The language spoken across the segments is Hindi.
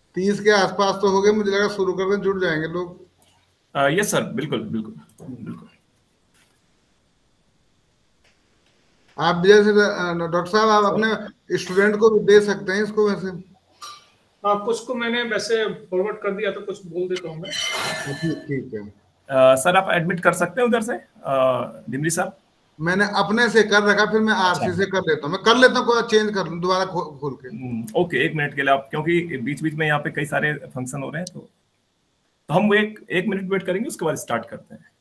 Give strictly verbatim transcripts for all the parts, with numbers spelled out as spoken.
तीस के आसपास तो हो गए, मुझे लगा शुरू कर दें, जुड़ जाएंगे लोग। यस सर, बिल्कुल बिल्कुल बिल्कुल। आप जैसे डॉक्टर साहब, आप अपने स्टूडेंट को भी दे सकते हैं इसको वैसे। हाँ, कुछ को मैंने वैसे फॉरवर्ड कर दिया, तो कुछ बोल देता हूँ मैं। ठीक ठीक है। uh, सर आप एडमिट कर सकते हैं उधर से डिमरी साहब? मैंने अपने से कर रखा, फिर मैं आरसी से कर लेता हूँ, मैं कर लेता हूँ, कोई चेंज कर लूँ दोबारा खोल के। ओके, एक मिनट के लिए आप, क्योंकि बीच बीच में यहाँ पे कई सारे फंक्शन हो रहे हैं, तो तो हम एक एक मिनट वेट करेंगे, उसके बाद स्टार्ट करते हैं।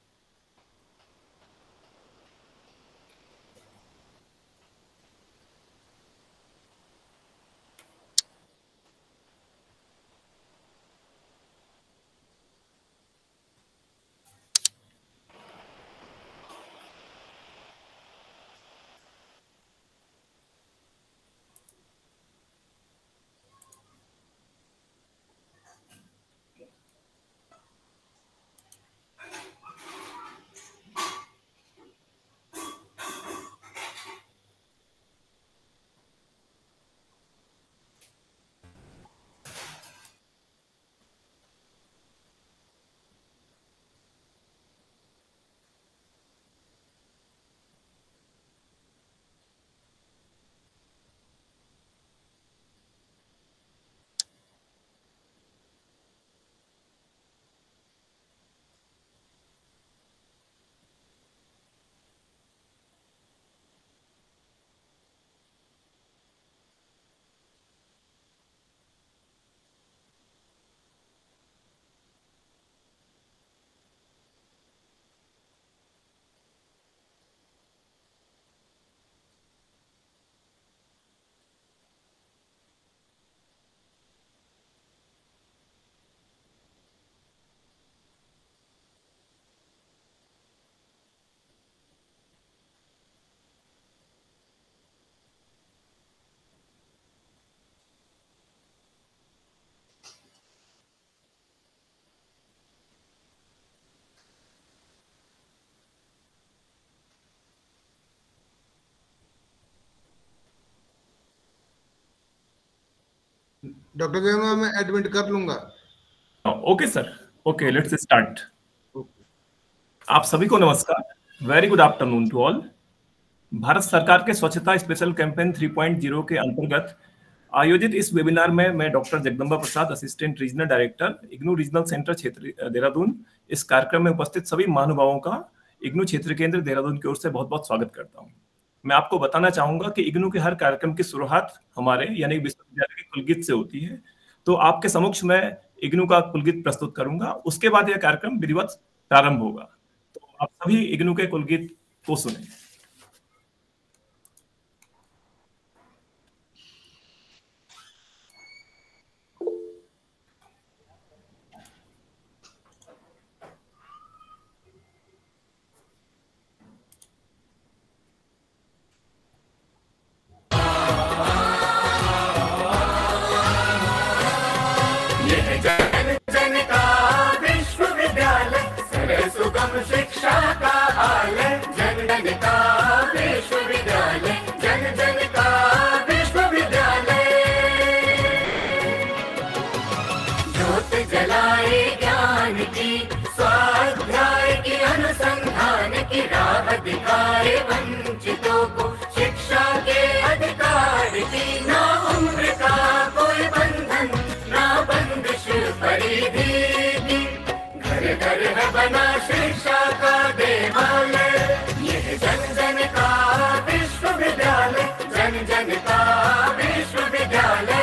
डॉक्टर जयनुआ, मैं एडमिट कर लूंगा। Okay sir, okay, let's start. आप सभी को नमस्कार, very good afternoon to all. Bharat सरकार के Swachhata special campaign three point zero के अंतर्गत आयोजित इस वेबिनार में मैं doctor Jagdamba Prasad, assistant regional director, IGNOU regional centre क्षेत्र देहरादून, इस कार्यक्रम में उपस्थित सभी महानुभावों का इग्नू क्षेत्र केंद्र देहरादून की ओर से बहुत बहुत स्वागत करता हूं। मैं आपको बताना चाहूंगा कि इग्नू के हर कार्यक्रम की शुरुआत हमारे यानी विश्वविद्यालय के कुलगीत से होती है। तो आपके समक्ष मैं इग्नू का कुलगीत प्रस्तुत करूंगा, उसके बाद यह कार्यक्रम विधिवत प्रारंभ होगा। तो आप सभी इग्नू के कुलगीत को सुनें। शिक्षा का आलय, जन जन का विश्वविद्यालय, जन जन का विश्वविद्यालय। ज्योत जलाए ज्ञान की, स्वाध्याय की, अनुसंधान की राह दिखाए वंचितों को शिक्षा के अधिकार की। ना उम्र का कोई बंधन, ना बंदिश परिधि की, घर घर है बना शिक्षा का देवालय। यह जन जन का विश्वविद्यालय, जन जन का विश्वविद्यालय।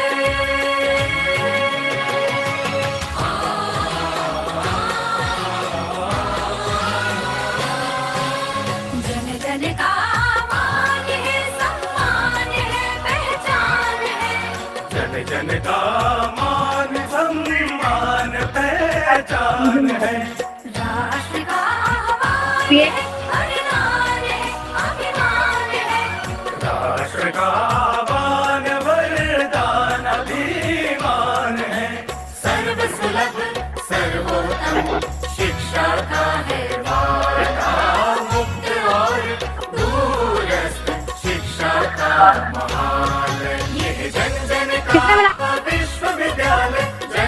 जन जन का मान है, सम्मान है, पहचान है। जन जन का मान, सम्मान, पहचान है। राष्ट्र का आह्वान है, अभिमान है, अभिमान है। राष्ट्र का आह्वान, वरदान, अभिमान है। सर्व सुलभ सर्वोत्तम शिक्षा का है वादा, मुक्त और दूरस्थ शिक्षा का महान। यह जन जन का विश्वविद्यालय,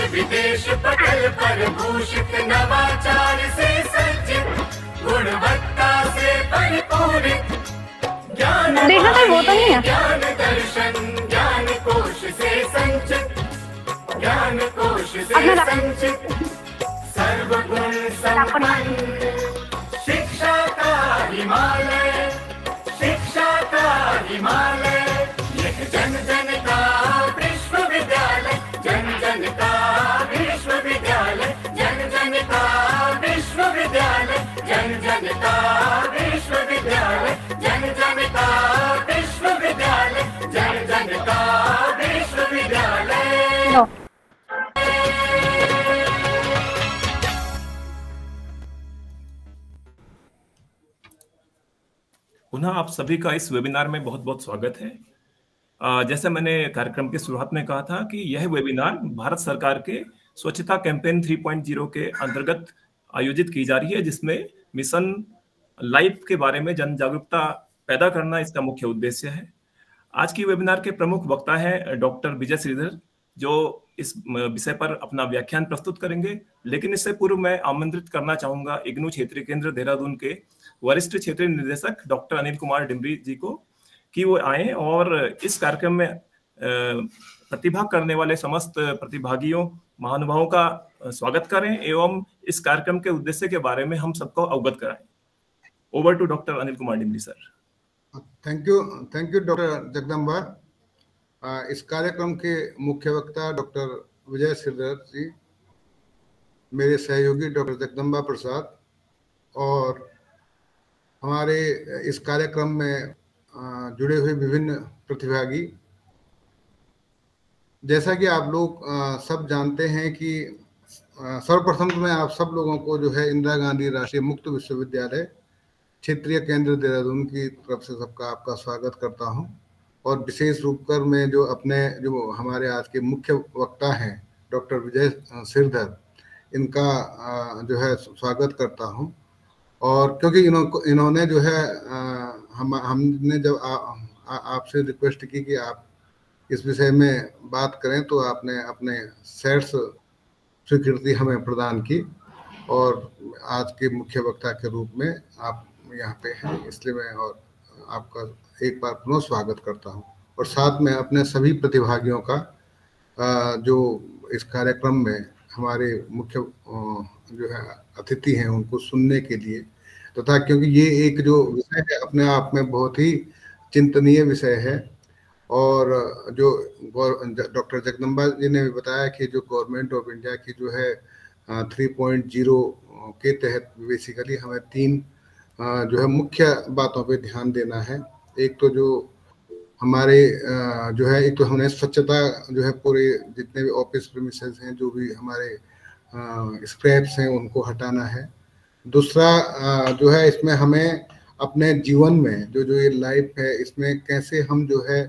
विदेश पटल पर भूषित नवाचार से सज्जित गुणवत्ता से परिपूरित ज्ञान देखना कोई वो तो नहीं है। ज्ञान दर्शन ज्ञान कोश से संचित ज्ञान कोश से अपना रख- संचित सर्वगुण संपन्न शिक्षा का हिमालय शिक्षा का हिमालय यह जन जन का विश्वविद्यालय जन जन का विश्वविद्यालय जन जन का विश्वविद्यालय जन जन का विश्वविद्यालय जन जन का विश्वविद्यालय जन जन का विश्वविद्यालय लो। पुनः आप सभी का इस वेबिनार में बहुत बहुत स्वागत है। अ, जैसे मैंने कार्यक्रम की शुरुआत में कहा था कि यह वेबिनार भारत सरकार के स्वच्छता कैंपेन थ्री पॉइंट ज़ीरो के अंतर्गत आयोजित की जा रही है, जिसमें मिशन लाइफ के बारे में जन जागरूकता पैदा करना इसका मुख्य उद्देश्य है। आज की वेबिनार के प्रमुख वक्ता है डॉक्टर विजय श्रीधर, जो इस विषय पर अपना व्याख्यान प्रस्तुत करेंगे। लेकिन इससे पूर्व मैं आमंत्रित करना चाहूंगा इग्नू क्षेत्रीय केंद्र देहरादून के वरिष्ठ क्षेत्रीय निर्देशक डॉक्टर अनिल कुमार डिमरी जी को कि वो आए और इस कार्यक्रम में अ, प्रतिभाग करने वाले समस्त प्रतिभागियों महानुभावों का स्वागत करें एवं इस कार्यक्रम के उद्देश्य के बारे में हम सबको अवगत कराएं। Over to doctor Anil Kumar Dimri sir. Thank you thank you doctor Jagdamba. आ, इस कार्यक्रम के मुख्य वक्ता डॉक्टर विजय श्रीधर जी, मेरे सहयोगी डॉक्टर जगदम्बा प्रसाद और हमारे इस कार्यक्रम में आ, जुड़े हुए विभिन्न प्रतिभागी। जैसा कि आप लोग आ, सब जानते हैं कि आ, सर्वप्रथम तो मैं आप सब लोगों को जो है इंदिरा गांधी राष्ट्रीय मुक्त विश्वविद्यालय क्षेत्रीय केंद्र देहरादून की तरफ से सबका आपका स्वागत करता हूं। और विशेष रूप कर मैं जो अपने जो हमारे आज के मुख्य वक्ता हैं डॉक्टर विजय श्रीधर, इनका जो है स्वागत करता हूं। और क्योंकि इन्हों इन्होंने जो है हम हमने जब आपसे रिक्वेस्ट की कि आप इस विषय में बात करें तो आपने अपने सेट्स स्वीकृति हमें प्रदान की और आज के मुख्य वक्ता के रूप में आप यहाँ पे हैं, इसलिए मैं और आपका एक बार पुनः स्वागत करता हूँ। और साथ में अपने सभी प्रतिभागियों का जो इस कार्यक्रम में हमारे मुख्य जो है अतिथि हैं उनको सुनने के लिए, तथा तो क्योंकि ये एक जो विषय है अपने आप में बहुत ही चिंतनीय विषय है। और जो डॉक्टर जगदम्बा जी ने भी बताया कि जो गवर्नमेंट ऑफ इंडिया की जो है थ्री पॉइंट ज़ीरो के तहत बेसिकली हमें तीन जो है मुख्य बातों पे ध्यान देना है। एक तो जो हमारे जो है एक तो हमने स्वच्छता जो है पूरे जितने भी ऑफिस प्रीमिसेस हैं, जो भी हमारे स्क्रैप्स हैं उनको हटाना है। दूसरा जो है इसमें हमें अपने जीवन में जो जो ये लाइफ है इसमें कैसे हम जो है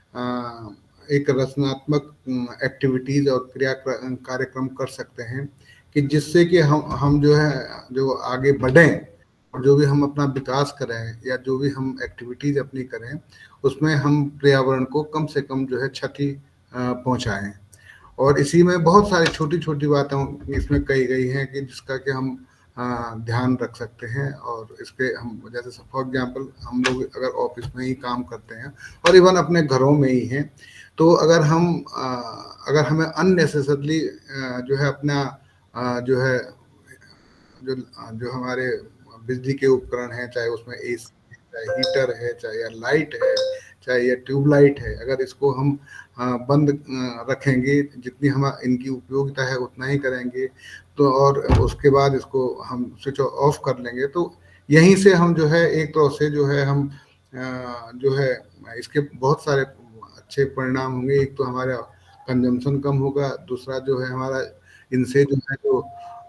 एक रचनात्मक एक्टिविटीज और क्रिया कार्यक्रम कर सकते हैं कि जिससे कि हम हम जो है जो आगे बढ़ें और जो भी हम अपना विकास करें या जो भी हम एक्टिविटीज अपनी करें उसमें हम पर्यावरण को कम से कम जो है क्षति पहुंचाएं। और इसी में बहुत सारी छोटी छोटी बातें इसमें कही गई हैं कि जिसका कि हम ध्यान रख सकते हैं। और इसके हम जैसे फॉर एग्जांपल हम लोग अगर ऑफिस में ही काम करते हैं और इवन अपने घरों में ही हैं, तो अगर हम अगर हमें अननेसेसरली जो है अपना जो है जो जो हमारे बिजली के उपकरण हैं, चाहे उसमें एसी है, चाहे हीटर है, चाहे या लाइट है, चाहे या ट्यूबलाइट है, अगर इसको हम बंद रखेंगे, जितनी हम इनकी उपयोगिता है उतना ही करेंगे, तो और उसके बाद इसको हम स्विच ऑफ कर लेंगे, तो यहीं से हम जो है एक तरह से जो है हम जो है इसके बहुत सारे अच्छे परिणाम होंगे। एक तो हमारा कंजम्पशन कम होगा, दूसरा जो है हमारा इनसे जो है जो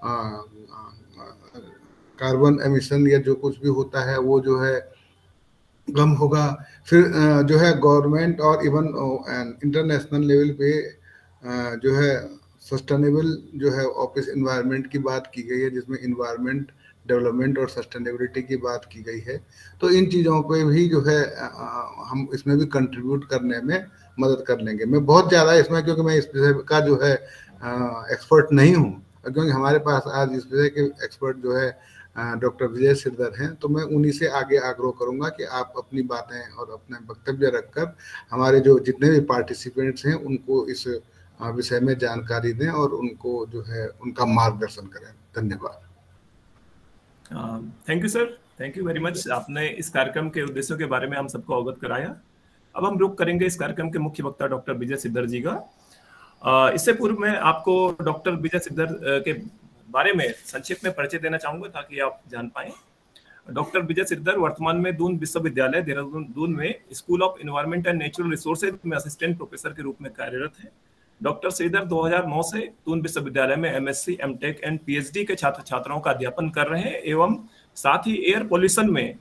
कार्बन एमिशन या जो कुछ भी होता है वो जो है कम होगा। फिर जो है गवर्नमेंट और इवन इंटरनेशनल लेवल पे जो है सस्टेनेबल जो है ऑफिस एनवायरनमेंट की बात की गई है, जिसमें एनवायरनमेंट डेवलपमेंट और सस्टेनेबिलिटी की बात की गई है। तो इन चीज़ों पे भी जो है हम इसमें भी कंट्रीब्यूट करने में मदद कर लेंगे। मैं बहुत ज़्यादा इसमें, क्योंकि मैं इस विषय का जो है एक्सपर्ट नहीं हूँ, क्योंकि हमारे पास आज इस विषय के एक्सपर्ट जो है डॉक्टर विजय सिरदर हैं, तो मैं उन्हीं से आगे आग्रह करूंगा कि आप अपनी बातें और अपने वक्तव्य रखकर हमारे जो जितने भी पार्टिसिपेंट्स हैं उनको इस विषय में जानकारी दें और उनको जो है उनका मार्गदर्शन करें। धन्यवाद। Thank you sir, thank you very much. आपने इस कार्यक्रम के उद्देश्यों के बारे में हम सबको अवगत कराया। अब हम रुक करेंगे इस कार्यक्रम के मुख्य वक्ता डॉक्टर विजय सिरदर जी का। इससे पूर्व मैं आपको डॉक्टर विजय सिरदर के बारे में संक्षेप में परिचय देना चाहूंगा ताकि आप जान पाएं। डॉक्टर विजय सिरदर वर्तमान में दून विश्वविद्यालय देहरादून दून में school of environment and natural resources में असिस्टेंट प्रोफेसर के रूप में कार्यरत है। डॉक्टर सिरदर दो हज़ार नौ से दून विश्वविद्यालय में एमएससी, एमटेक एंड पीएचडी के छात्र छात्राओं का अध्यापन कर रहे हैं एवं साथ ही एयर पॉल्यूशन में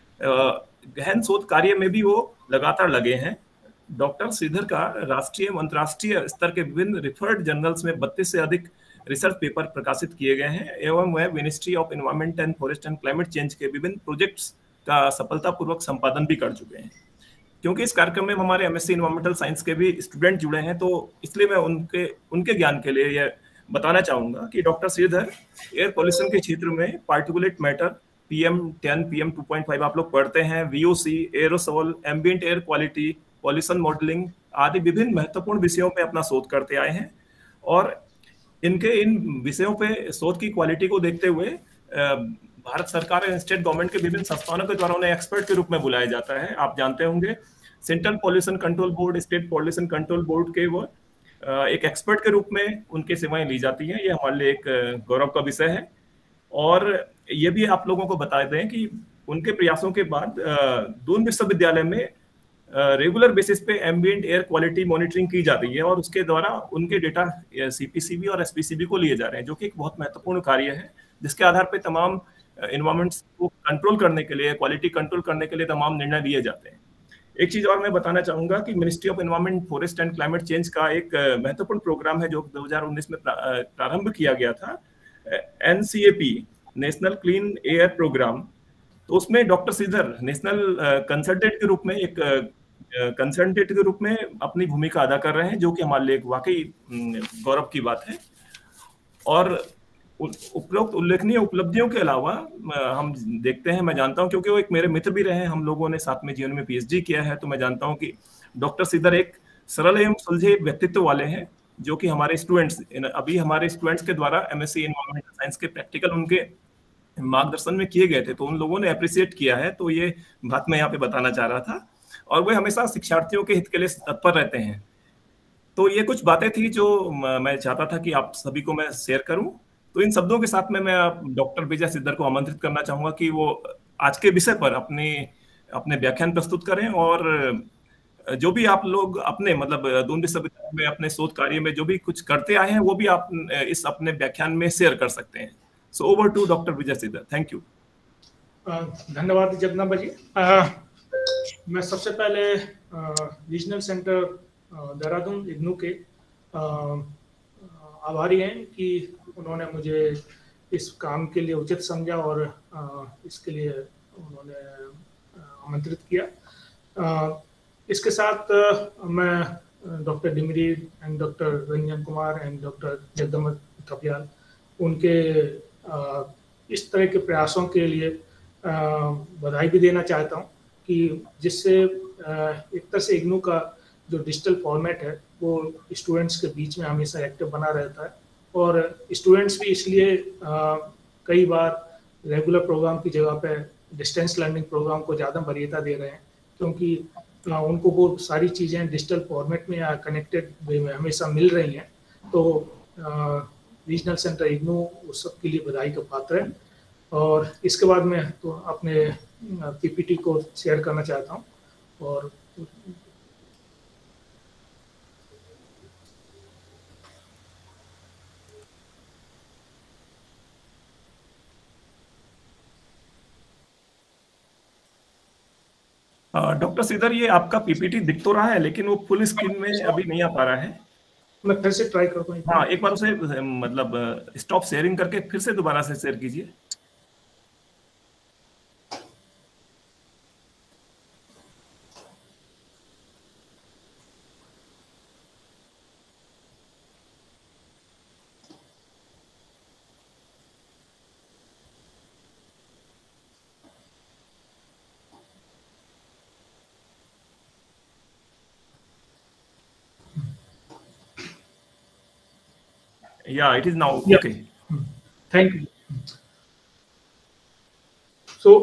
गहन शोध कार्य में भी वो लगातार लगे हैं। डॉक्टर सिरदर का राष्ट्रीय व अंतर्राष्ट्रीय स्तर के विभिन्न रिफर्ड जर्नल्स में बत्तीस से अधिक रिसर्च पेपर प्रकाशित किए गए हैं एवं वह ministry of environment and forest and climate change के विभिन्न प्रोजेक्ट्स का सफलतापूर्वक संपादन भी कर चुके हैं। क्योंकि इस कार्यक्रम में हमारे एमएससी एनवायरमेंटल साइंस के भी स्टूडेंट जुड़े हैं, तो इसलिए मैं उनके उनके ज्ञान के लिए यह बताना चाहूंगा कि डॉक्टर सिरदर एयर पॉल्यूशन के क्षेत्र में particulate matter, PM ten, PM two point five आप लोग पढ़ते हैं, VOC, aerosol, ambient air quality, pollution modelling आदि विभिन्न महत्वपूर्ण विषयों पे अपना शोध करते आए हैं। और इनके इन विषयों पे शोध की क्वालिटी को देखते हुए भारत सरकार और स्टेट गवर्नमेंट के विभिन्न संस्थानों के द्वारा उन्हें एक्सपर्ट के रूप में बुलाया जाता है। आप जानते होंगे central pollution control board, state pollution control board के वो एक एक्सपर्ट के रूप में उनकी सेवाएं ली जाती हैं। ये हमारे लिए एक गौरव का विषय है। और ये भी आप लोगों को बता दें कि उनके प्रयासों के बाद दून विश्वविद्यालय में रेगुलर बेसिस पे एम्बिएंट एयर क्वालिटी मॉनिटरिंग की जा रही है और उसके द्वारा उनके डेटा सीपीसीबी और एसपीसीबी को लिए जा रहे हैं, जो कि एक बहुत महत्वपूर्ण कार्य है, जिसके आधार पे तमाम एनवायरमेंट को कंट्रोल करने के लिए, क्वालिटी कंट्रोल करने के लिए तमाम निर्णय लिए जाते हैं। एक चीज और मैं बताना चाहूंगा कि ministry of environment, forest and climate change का एक महत्वपूर्ण प्रोग्राम है जो दो हज़ार उन्नीस में प्रारंभ किया गया था, NCAP, national clean air programme. तो उसमें डॉक्टर सिरदर नेशनल कंसल्टेंट के रूप में एक कंसल्टेंट के रूप में अपनी भूमिका अदा कर रहे हैं, जो कि हमारे लिए वाकई गौरव की बात है। और उपरोक्त उल्लेखनीय उपलब्धियों के अलावा हम देखते हैं, मैं जानता हूं क्योंकि वो एक मेरे मित्र भी रहे हैं, हम लोगों ने साथ में जीवन में पीएचडी किया है, तो मैं जानता हूं कि डॉक्टर सिरदर एक सरल एवं सुलझे व्यक्तित्व वाले हैं, जो कि हमारे स्टूडेंट्स अभी हमारे स्टूडेंट्स के द्वारा एमएससी एनवायरमेंटल साइंस के प्रैक्टिकल उनके मार्गदर्शन में किए गए थे, तो उन लोगों ने अप्रिशिएट किया है। तो ये बात मैं यहाँ पे बताना चाह रहा था। और वे हमेशा शिक्षार्थियों के हित के लिए तत्पर रहते हैं। तो ये कुछ बातें थी जो मैं चाहता था कि आप सभी को मैं शेयर करूं। तो इन शब्दों के साथ में मैं डॉक्टर विजय सिरदर को आमंत्रित करना चाहूंगा कि वो आज के विषय पर अपने अपने व्याख्यान प्रस्तुत करें, और जो भी आप लोग अपने मतलब दून विश्वविद्यालय में अपने शोध कार्य में जो भी कुछ करते आए हैं वो भी आप इस अपने व्याख्यान में शेयर कर सकते हैं। So over to doctor Vijay Sirdar. Thank you. धन्यवाद जगदम्बा जी। मैं सबसे पहले रीजनल सेंटर देहरादून इग्नू के आभारी हैं कि उन्होंने मुझे इस काम के लिए उचित समझा और इसके लिए उन्होंने आमंत्रित किया। इसके साथ मैं doctor Dimri and doctor Ranjan Kumar and doctor Jagdamba Thapiyal उनके इस तरह के प्रयासों के लिए बधाई भी देना चाहता हूं कि जिससे एक तरह से इग्नू का जो डिजिटल फॉर्मेट है वो स्टूडेंट्स के बीच में हमेशा एक्टिव बना रहता है, और स्टूडेंट्स भी इसलिए कई बार रेगुलर प्रोग्राम की जगह पे डिस्टेंस लर्निंग प्रोग्राम को ज़्यादा वरीयता दे रहे हैं, क्योंकि उनको वो सारी चीज़ें डिजिटल फॉर्मेट में या कनेक्टेड वे में हमेशा मिल रही हैं। तो रीजनल सेंटर इग्नू उस सब के लिए बधाई का पात्र है। और इसके बाद मैं तो अपने पीपीटी को शेयर करना चाहता हूँ। और डॉक्टर सिरदर, ये आपका पीपीटी दिख तो रहा है लेकिन वो फुल स्क्रीन में अभी नहीं आ पा रहा है। मैं फिर से ट्राई करता हूँ। हाँ, एक बार उसे मतलब स्टॉप शेयरिंग करके फिर से दोबारा से शेयर कीजिए। Yeah, it is now. Yeah. Okay. Thank you. So,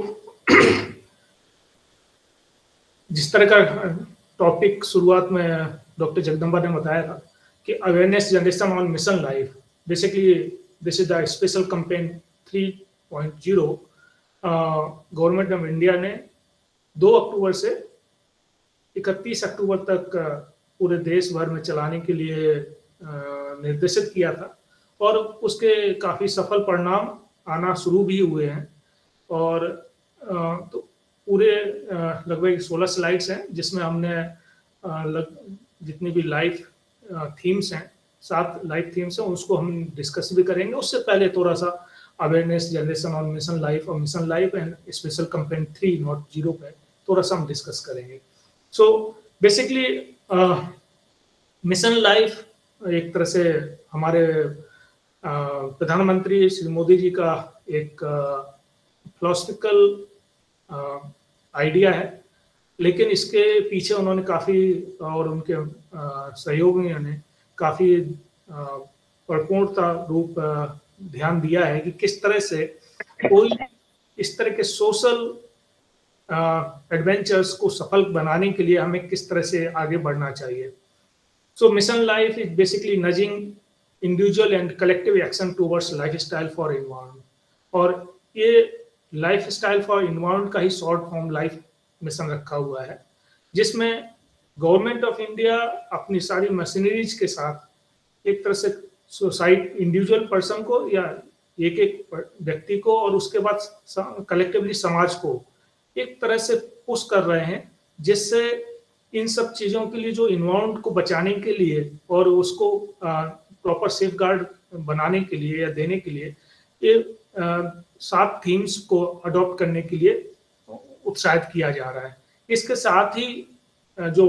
जिस तरह का टॉपिक शुरुआत में डॉक्टर जगदम्बा ने बताया था कि awareness generation on mission life, basically this is the special campaign three point zero. Government of India ने दो अक्टूबर से इकतीस अक्टूबर तक पूरे देश भर में चलाने के लिए निर्देशित किया था और उसके काफ़ी सफल परिणाम आना शुरू भी हुए हैं। और तो पूरे लगभग सोलह स्लाइड्स हैं जिसमें हमने लग जितनी भी लाइफ थीम्स हैं, सात लाइफ थीम्स हैं, उसको हम डिस्कस भी करेंगे। उससे पहले थोड़ा सा awareness generation on mission life और mission life and special campaign three nought zero पे थोड़ा सा हम डिस्कस करेंगे। सो बेसिकली मिशन लाइफ एक तरह से हमारे प्रधानमंत्री श्री मोदी जी का एक फिलोसफिकल आइडिया है, लेकिन इसके पीछे उन्होंने काफ़ी और उनके सहयोगियों ने काफ़ी परिपूर्णता रूप ध्यान दिया है कि किस तरह से कोई इस तरह के सोशल एडवेंचर्स को सफल बनाने के लिए हमें किस तरह से आगे बढ़ना चाहिए। So mission life is basically nudging individual and collective action towards lifestyle for environment, और ये लाइफस्टाइल फॉर एनवायरनमेंट का ही शॉर्ट फॉर्म लाइफ मिशन रखा हुआ है, जिसमें गवर्नमेंट ऑफ इंडिया अपनी सारी मशीनरीज के साथ एक तरह से सोसाइटी इंडिविजुअल पर्सन को या एक एक व्यक्ति को और उसके बाद कलेक्टिवली समाज को एक तरह से पुश कर रहे हैं, जिससे इन सब चीज़ों के लिए जो इन्वायरमेंट को बचाने के लिए और उसको प्रॉपर सेफ गार्ड बनाने के लिए या देने के लिए ये सात थीम्स को अडॉप्ट करने के लिए उत्साहित किया जा रहा है। इसके साथ ही जो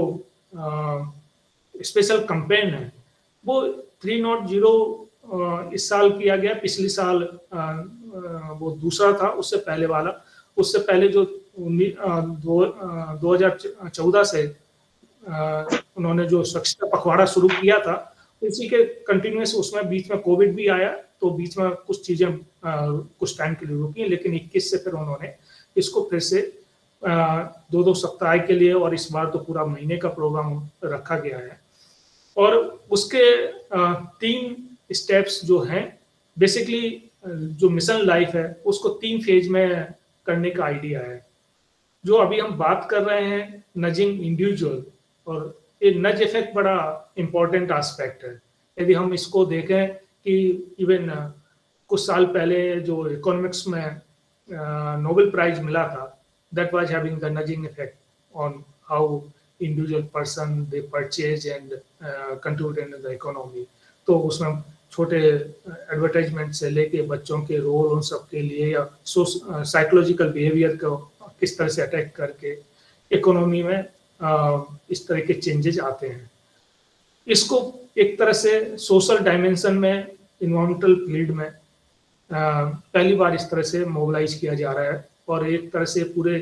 स्पेशल कैंपेन है वो थ्री नॉट जीरो इस साल किया गया, पिछले साल आ, आ, वो दूसरा था, उससे पहले वाला उससे पहले जो दो, दो हजार चौदह से आ, उन्होंने जो स्वच्छता पखवाड़ा शुरू किया था, उसी के कंटिन्यूस उसमें बीच में कोविड भी आया तो बीच में कुछ चीज़ें कुछ टाइम के लिए रुकी, लेकिन इक्कीस से फिर उन्होंने इसको फिर से आ, दो दो सप्ताह के लिए और इस बार तो पूरा महीने का प्रोग्राम रखा गया है। और उसके आ, तीन स्टेप्स जो हैं, बेसिकली जो मिशन लाइफ है उसको तीन फेज में करने का आइडिया है। जो अभी हम बात कर रहे हैं नजिंग इंडिविजुअल, और ये नज इफेक्ट बड़ा इम्पोर्टेंट एस्पेक्ट है। यदि हम इसको देखें कि इवन कुछ साल पहले जो इकोनॉमिक्स में नोबेल प्राइज मिला था, that was having the nudging effect on how individual person they purchase and contribute in the economy. तो उसमें छोटे एडवर्टाइजमेंट से लेके बच्चों के रोल उन सब के लिए या साइकोलॉजिकल बिहेवियर को किस तरह से अटैक करके इकोनॉमी में आ, इस तरह के चेंजेस आते हैं। इसको एक तरह से सोशल डायमेंशन में इन्वायरमेंटल फील्ड में आ, पहली बार इस तरह से मोबिलाइज किया जा रहा है, और एक तरह से पूरे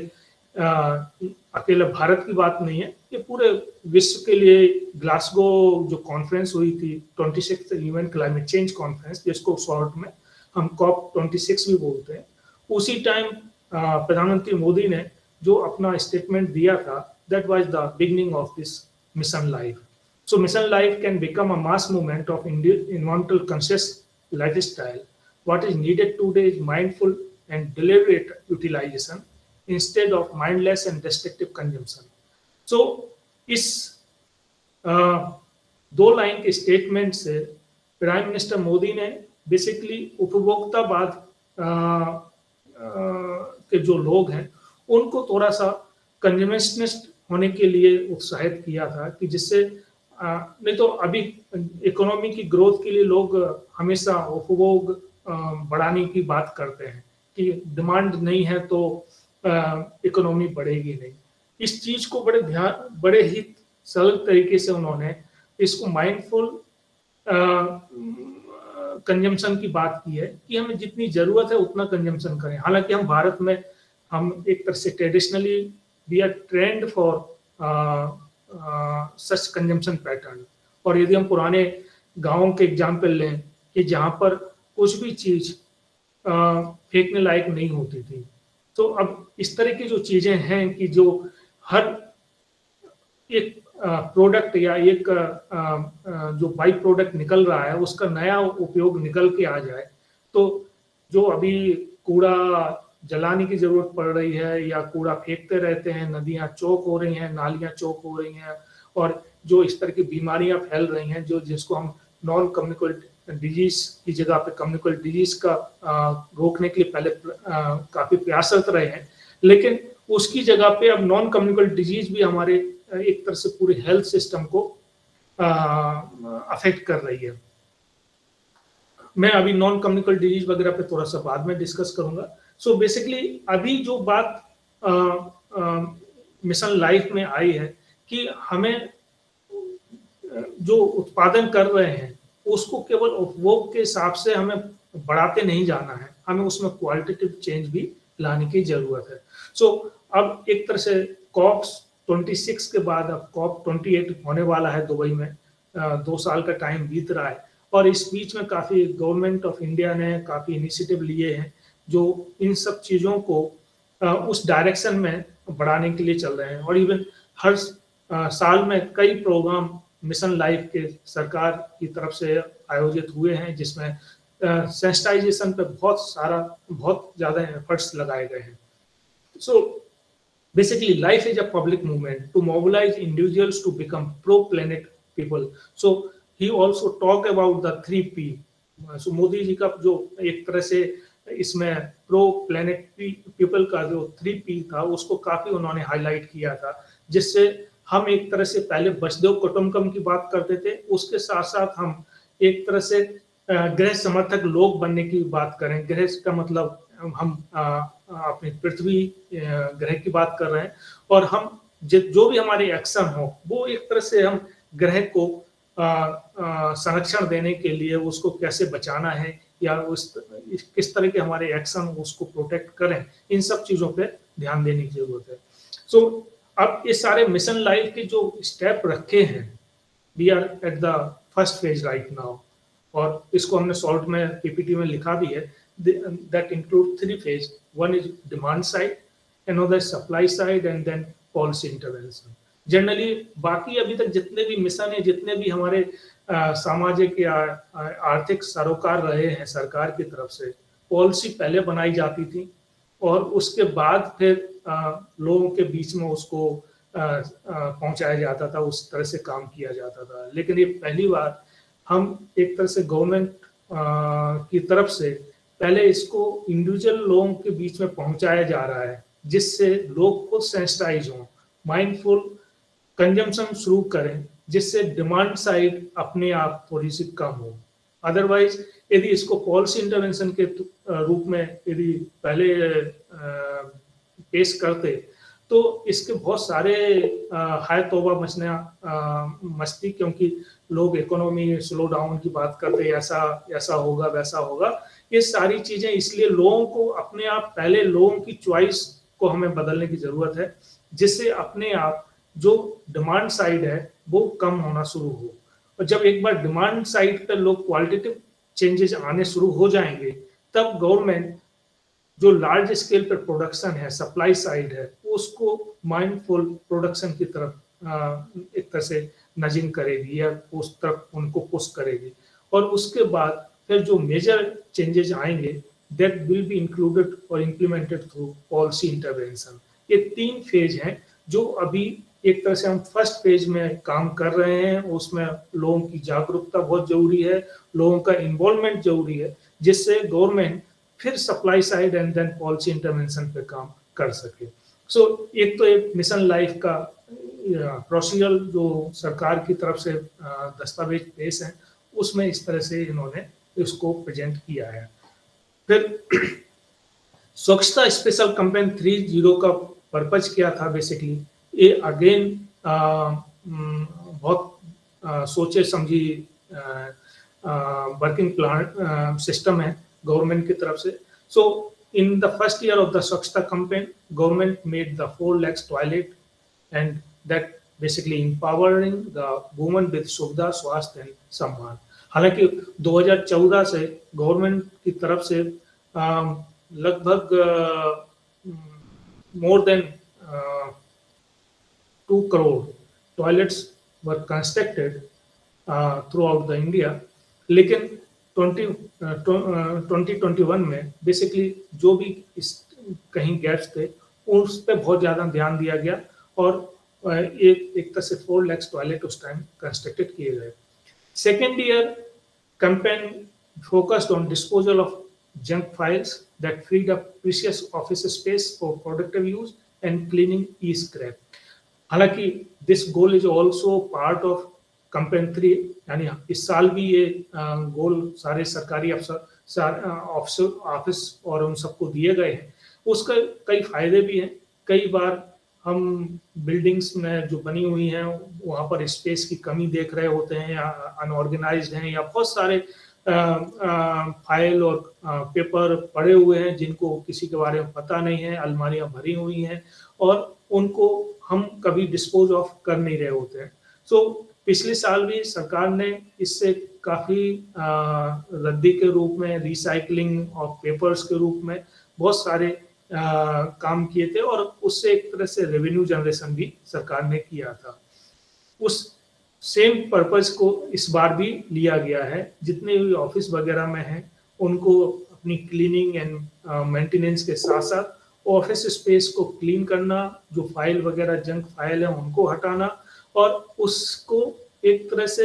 अकेले भारत की बात नहीं है, ये पूरे विश्व के लिए ग्लासगो जो कॉन्फ्रेंस हुई थी twenty six UN climate change conference, जिसको शॉर्ट में हम कॉप ट्वेंटी सिक्स भी बोलते हैं, उसी टाइम प्रधानमंत्री मोदी ने जो अपना स्टेटमेंट दिया था, that was the beginning of this mission life. So mission life can become a mass movement of environmental conscious lifestyle. What is needed today is mindful and deliberate utilization instead of mindless and destructive consumption. So इस uh, दो लाइन के स्टेटमेंट से प्राइम मिनिस्टर मोदी ने बेसिकली उपभोक्तावाद uh, uh, के जो लोग हैं उनको थोड़ा सा कंज्यूमरिस्ट होने के लिए उत्साहित किया था, कि जिससे uh, नहीं तो अभी इकोनॉमी की ग्रोथ के लिए लोग हमेशा उपभोग uh, बढ़ाने की बात करते हैं कि डिमांड नहीं है तो इकोनॉमी uh, बढ़ेगी नहीं। इस चीज को बड़े ध्यान बड़े ही सरल तरीके से उन्होंने इसको माइंडफुल कंजम्पशन की बात की है कि हमें जितनी जरूरत है उतना कंजम्पशन करें। हालांकि हम भारत में हम एक तरह से traditionally we are trained for such consumption pattern, और यदि हम पुराने गाँव के एग्जाम्पल लें कि जहाँ पर कुछ भी चीज फेंकने लायक नहीं होती थी। तो अब इस तरह की जो चीजें हैं कि जो हर एक प्रोडक्ट या एक जो बाई प्रोडक्ट निकल रहा है उसका नया उपयोग निकल के आ जाए, तो जो अभी कूड़ा जलाने की जरूरत पड़ रही है या कूड़ा फेंकते रहते हैं, नदियां चौक हो रही हैं, नालियां चौक हो रही हैं, और जो इस तरह की बीमारियां फैल रही हैं जो जिसको हम नॉन कम्युनिकेबल डिजीज की जगह पे कम्युनिकेबल डिजीज का आ, रोकने के लिए पहले आ, काफी प्रयासरत रहे हैं, लेकिन उसकी जगह पे अब नॉन कम्युनिकेबल डिजीज भी हमारे एक तरह से पूरे हेल्थ सिस्टम को अफेक्ट कर रही है। मैं अभी नॉन कम्युनिकेबल डिजीज वगैरह पे थोड़ा सा बाद में डिस्कस करूंगा। सो बेसिकली अभी जो बात मिशन लाइफ में आई है कि हमें जो उत्पादन कर रहे हैं उसको केवल उपभोग के हिसाब से हमें बढ़ाते नहीं जाना है, हमें उसमें क्वालिटेटिव चेंज भी लाने की जरूरत है। सो so, अब एक तरह से कॉप छब्बीस के बाद अब कॉप अट्ठाईस होने वाला है दुबई में, दो साल का टाइम बीत रहा है, और इस बीच में काफी गवर्नमेंट ऑफ इंडिया ने काफी इनिशिएटिव लिए हैं जो इन सब चीजों को उस डायरेक्शन में बढ़ाने के लिए चल रहे हैं। और इवन हर साल में कई प्रोग्राम मिशन लाइफ के सरकार की तरफ से आयोजित हुए हैं जिसमें सेंसिटाइजेशन पे बहुत सारा बहुत ज्यादा एफर्ट्स लगाए गए हैं। So basically life is a public movement to mobilise individuals to become pro planet people. So he also talk about the three P. So Modi ji का जो एक तरह से इसमें प्रो प्लेनेट पीपल का जो थ्री पी था उसको काफी उन्होंने हाईलाइट किया था, जिससे हम एक तरह से पहले वसुधैव कुटुंबकम की बात करते थे, उसके साथ साथ हम एक तरह से गृह समर्थक लोग बनने की बात करें। गृह का मतलब हम अपनी पृथ्वी ग्रह की बात कर रहे हैं, और हम जो भी हमारे एक्शन हो वो एक तरह से हम ग्रह को संरक्षण देने के लिए उसको कैसे बचाना है या उस किस तरह के हमारे एक्शन उसको प्रोटेक्ट करें, इन सब चीजों पे ध्यान देने की जरूरत है। सो so, अब ये सारे मिशन लाइफ के जो स्टेप रखे हैं, we are at the first phase right now, और इसको हमने शॉर्ट में पीपीटी में लिखा भी है, that include three phase. One is demand side, another supply side, and then policy intervention. Generally बाकी अभी तक जितने भी मिशन है, जितने भी हमारे सामाजिक या आर्थिक सरोकार रहे हैं सरकार की तरफ से, पॉलिसी पहले बनाई जाती थी और उसके बाद फिर आ, लोगों के बीच में उसको पहुंचाया जाता था, उस तरह से काम किया जाता था। लेकिन ये पहली बार हम एक तरह से गवर्नमेंट की तरफ से पहले इसको इंडिविजुअल लोगों के बीच में पहुंचाया जा रहा है, जिससे लोग खुद सेंसिटाइज हों, माइंडफुल कंजम्पशन शुरू करें, जिससे डिमांड साइड अपने आप थोड़ी सी कम हो। अदरवाइज यदि इसको पॉलिसी इंटरवेंशन के रूप में यदि पहले पेश करते तो इसके बहुत सारे हाय तौबा मचना मस्ती, क्योंकि लोग इकोनॉमी स्लो डाउन की बात करते, ऐसा ऐसा होगा वैसा होगा, ये सारी चीजें। इसलिए लोगों को अपने आप पहले लोगों की चॉइस को हमें बदलने की जरूरत है, जिससे अपने आप जो डिमांड साइड है वो कम होना शुरू हो। और जब एक बार डिमांड साइड पर लोग क्वालिटेटिव चेंजेस आने शुरू हो जाएंगे, तब गवर्नमेंट जो लार्ज स्केल पर प्रोडक्शन है, सप्लाई साइड है, उसको माइंडफुल प्रोडक्शन की तरफ एक तरह से नजिंग करेगी या उस तरफ उनको पुश करेगी। और उसके बाद फिर जो मेजर चेंजेस आएंगे दैट विल बी इंक्लूडेड और इम्प्लीमेंटेड थ्रू पॉलिसी इंटरवेंशन। ये तीन फेज हैं जो अभी एक तरह से हम फर्स्ट फेज में काम कर रहे हैं। उसमें लोगों की जागरूकता बहुत जरूरी है, लोगों का इन्वॉल्वमेंट जरूरी है, जिससे गवर्नमेंट फिर supply side and then policy intervention पे काम कर सके। सो so, एक तो एक मिशन लाइफ का प्रोसीजर जो सरकार की तरफ से दस्तावेज पेश है, उसमें इस तरह से इन्होंने इसको प्रेजेंट किया है। फिर Swachhata special campaign three zero का पर्पज क्या था? बेसिकली ये अगेन बहुत आ, सोचे समझी वर्किंग प्लान सिस्टम है गवर्नमेंट की तरफ से। So in the first year of the Swachhata campaign, government made the four lakhs toilet and that basically empowering the women with सुविधा, स्वास्थ्य and सम्मान। हालांकि दो हज़ार चौदह से गवर्नमेंट की तरफ से लगभग more than two crore toilets were constructed throughout the India, लेकिन ट्वेंटी ट्वेंटी वन में बेसिकली जो भी इस कहीं गैप्स थे उस पर बहुत ज़्यादा ध्यान दिया गया और एक एक तरह से फोर लैक्स टॉयलेट उस टाइम कंस्ट्रक्टेड किए गए। Second year campaign focused on disposal of junk files that freed up precious office space for productive use and cleaning e scrap. हालांकि this goal is also part of campaign three, यानी इस साल भी ये गोल सारे सरकारी अफसर ऑफिस और उन सबको दिए गए हैं। उसका कई फायदे भी हैं। कई बार हम बिल्डिंग्स में जो बनी हुई हैं वहाँ पर स्पेस की कमी देख रहे होते हैं या अनऑर्गेनाइज्ड हैं या बहुत सारे आ, आ, फाइल और आ, पेपर पड़े हुए हैं जिनको किसी के बारे में पता नहीं है, अलमारियाँ भरी हुई हैं और उनको हम कभी डिस्पोज ऑफ कर नहीं रहे होते हैं। सो so, पिछले साल भी सरकार ने इससे काफ़ी रद्दी के रूप में, रिसाइकलिंग ऑफ पेपर्स के रूप में बहुत सारे आ, काम किए थे और उससे एक तरह से रेवेन्यू जनरेशन भी सरकार ने किया था। उस सेम पर्पस को इस बार भी लिया गया है। जितने भी ऑफिस वगैरह में हैं उनको अपनी क्लीनिंग एंड मेंटेनेंस के साथ साथ ऑफिस स्पेस को क्लीन करना, जो फाइल वगैरह जंक फाइल है उनको हटाना और उसको एक तरह से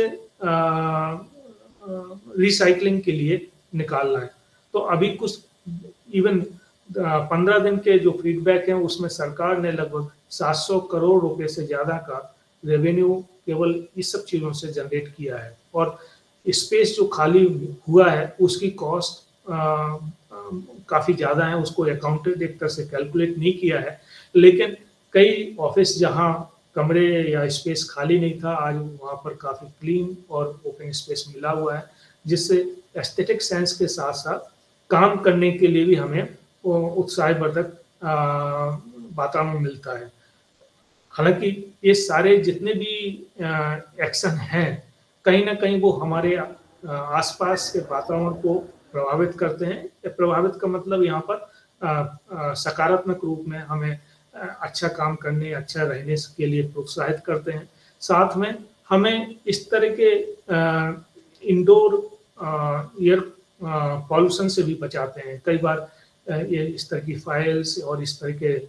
रिसाइकलिंग के लिए निकालना है। तो अभी कुछ इवन पंद्रह दिन के जो फीडबैक हैं उसमें सरकार ने लगभग सात सौ करोड़ रुपए से ज़्यादा का रेवेन्यू केवल इस सब चीज़ों से जनरेट किया है और स्पेस जो खाली हुआ है उसकी कॉस्ट काफ़ी ज़्यादा है, उसको अकाउंटेड एक तरह से कैलकुलेट नहीं किया है। लेकिन कई ऑफिस जहाँ कमरे या स्पेस खाली नहीं था, आज वहाँ पर काफ़ी क्लीन और ओपन स्पेस मिला हुआ है, जिससे एस्थेटिक सेंस के साथ साथ काम करने के लिए भी हमें उत्साहवर्धक वातावरण मिलता है। हालांकि ये सारे जितने भी एक्शन हैं कहीं ना कहीं वो हमारे आसपास के वातावरण को प्रभावित करते हैं। प्रभावित का मतलब यहाँ पर सकारात्मक रूप में हमें अच्छा काम करने, अच्छा रहने के लिए प्रोत्साहित करते हैं। साथ में हमें इस तरह के इंडोर एयर पॉल्यूशन से भी बचाते हैं। कई बार ये इस तरह की फाइल्स और इस तरह के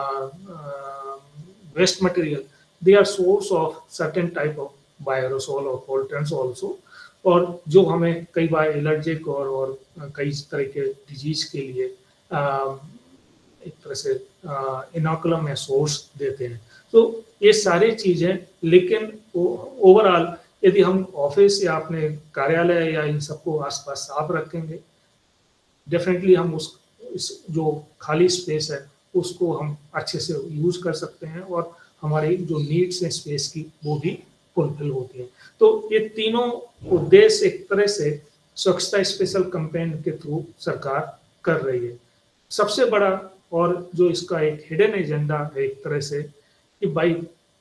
waste material, they are source of certain type of aerosol और पोल्यूटेंट्स ऑल्सो, और जो हमें कई बार एलर्जिक और और कई तरह के डिजीज के लिए आ, एक तरह से इनोकुलम या सोर्स देते हैं। तो ये सारी चीज़ें, लेकिन ओवरऑल यदि हम ऑफिस या अपने कार्यालय या इन सबको आसपास साफ रखेंगे, डेफिनेटली हम उस इस जो खाली स्पेस है उसको हम अच्छे से यूज कर सकते हैं और हमारी जो नीड्स हैं स्पेस की वो भी फुलफिल होती हैं। तो ये तीनों उद्देश्य एक तरह से स्वच्छता स्पेशल कैंपेन के थ्रू सरकार कर रही है। सबसे बड़ा और जो इसका एक हिडन एजेंडा है एक तरह से कि by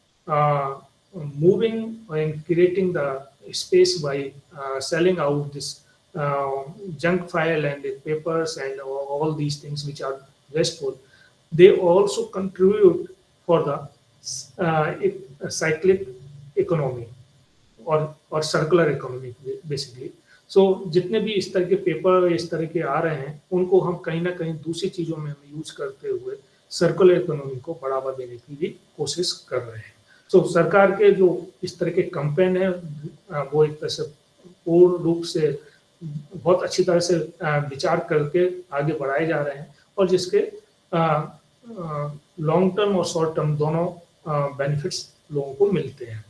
moving and creating the space by selling out this junk file and papers and all these things which are wasteful, they also contribute for the uh, cyclic economy or or circular economy basically. so जितने भी इस तरह के पेपर इस तरह के आ रहे हैं उनको हम कहीं ना कहीं दूसरी चीज़ों में यूज करते हुए सर्कुलर इकोनॉमी को बढ़ावा देने की भी कोशिश कर रहे हैं। सो so, सरकार के जो इस तरह के कैंपेन है वो एक तरह से पूर्ण रूप से बहुत अच्छी तरह से विचार करके आगे बढ़ाए जा रहे हैं और जिसके लॉन्ग टर्म और शॉर्ट टर्म दोनों बेनिफिट्स लोगों को मिलते हैं।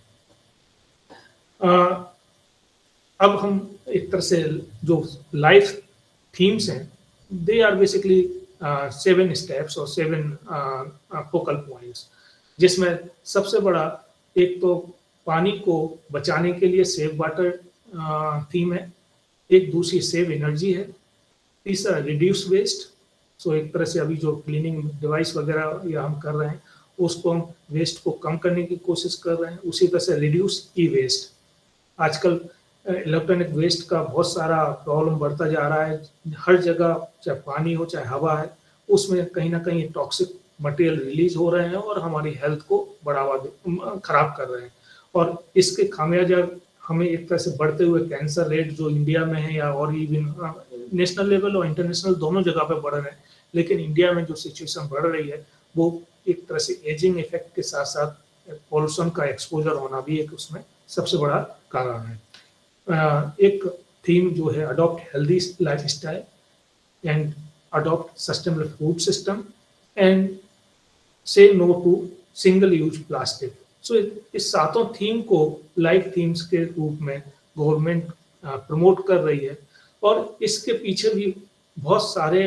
आ, अब हम एक तरह से जो लाइफ थीम्स हैं they are basically seven steps और सेवन फोकल पॉइंट्स, जिसमें सबसे बड़ा एक तो पानी को बचाने के लिए सेव वाटर थीम है, एक दूसरी सेव एनर्जी है, तीसरा रिड्यूस वेस्ट। सो एक तरह से अभी जो क्लीनिंग डिवाइस वगैरह या हम कर रहे हैं उसको हम वेस्ट को कम करने की कोशिश कर रहे हैं। उसी तरह से रिड्यूस ई वेस्ट, आजकल इलेक्ट्रॉनिक वेस्ट का बहुत सारा प्रॉब्लम बढ़ता जा रहा है। हर जगह चाहे पानी हो चाहे हवा है, उसमें कहीं ना कहीं टॉक्सिक मटेरियल रिलीज हो रहे हैं और हमारी हेल्थ को बढ़ावा खराब कर रहे हैं। और इसके खामियाजा हमें एक तरह से बढ़ते हुए कैंसर रेट जो इंडिया में है या और इवन नेशनल लेवल और इंटरनेशनल दोनों जगह पे बढ़ रहे हैं, लेकिन इंडिया में जो सिचुएशन बढ़ रही है वो एक तरह से एजिंग इफेक्ट के साथ साथ पॉल्यूशन का एक्सपोजर होना भी एक उसमें सबसे बड़ा कारण है। एक थीम जो है adopt healthy lifestyle and adopt sustainable food system and say no to single use plastic. So इस सातों थीम को लाइफ थीम्स के रूप में गवर्नमेंट प्रमोट कर रही है और इसके पीछे भी बहुत सारे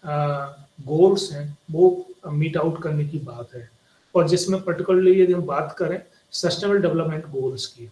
गोल्स हैं वो मीट आउट करने की बात है। और जिसमें पर्टिकुलरली यदि हम बात करें सस्टेनेबल डेवलपमेंट गोल्स की,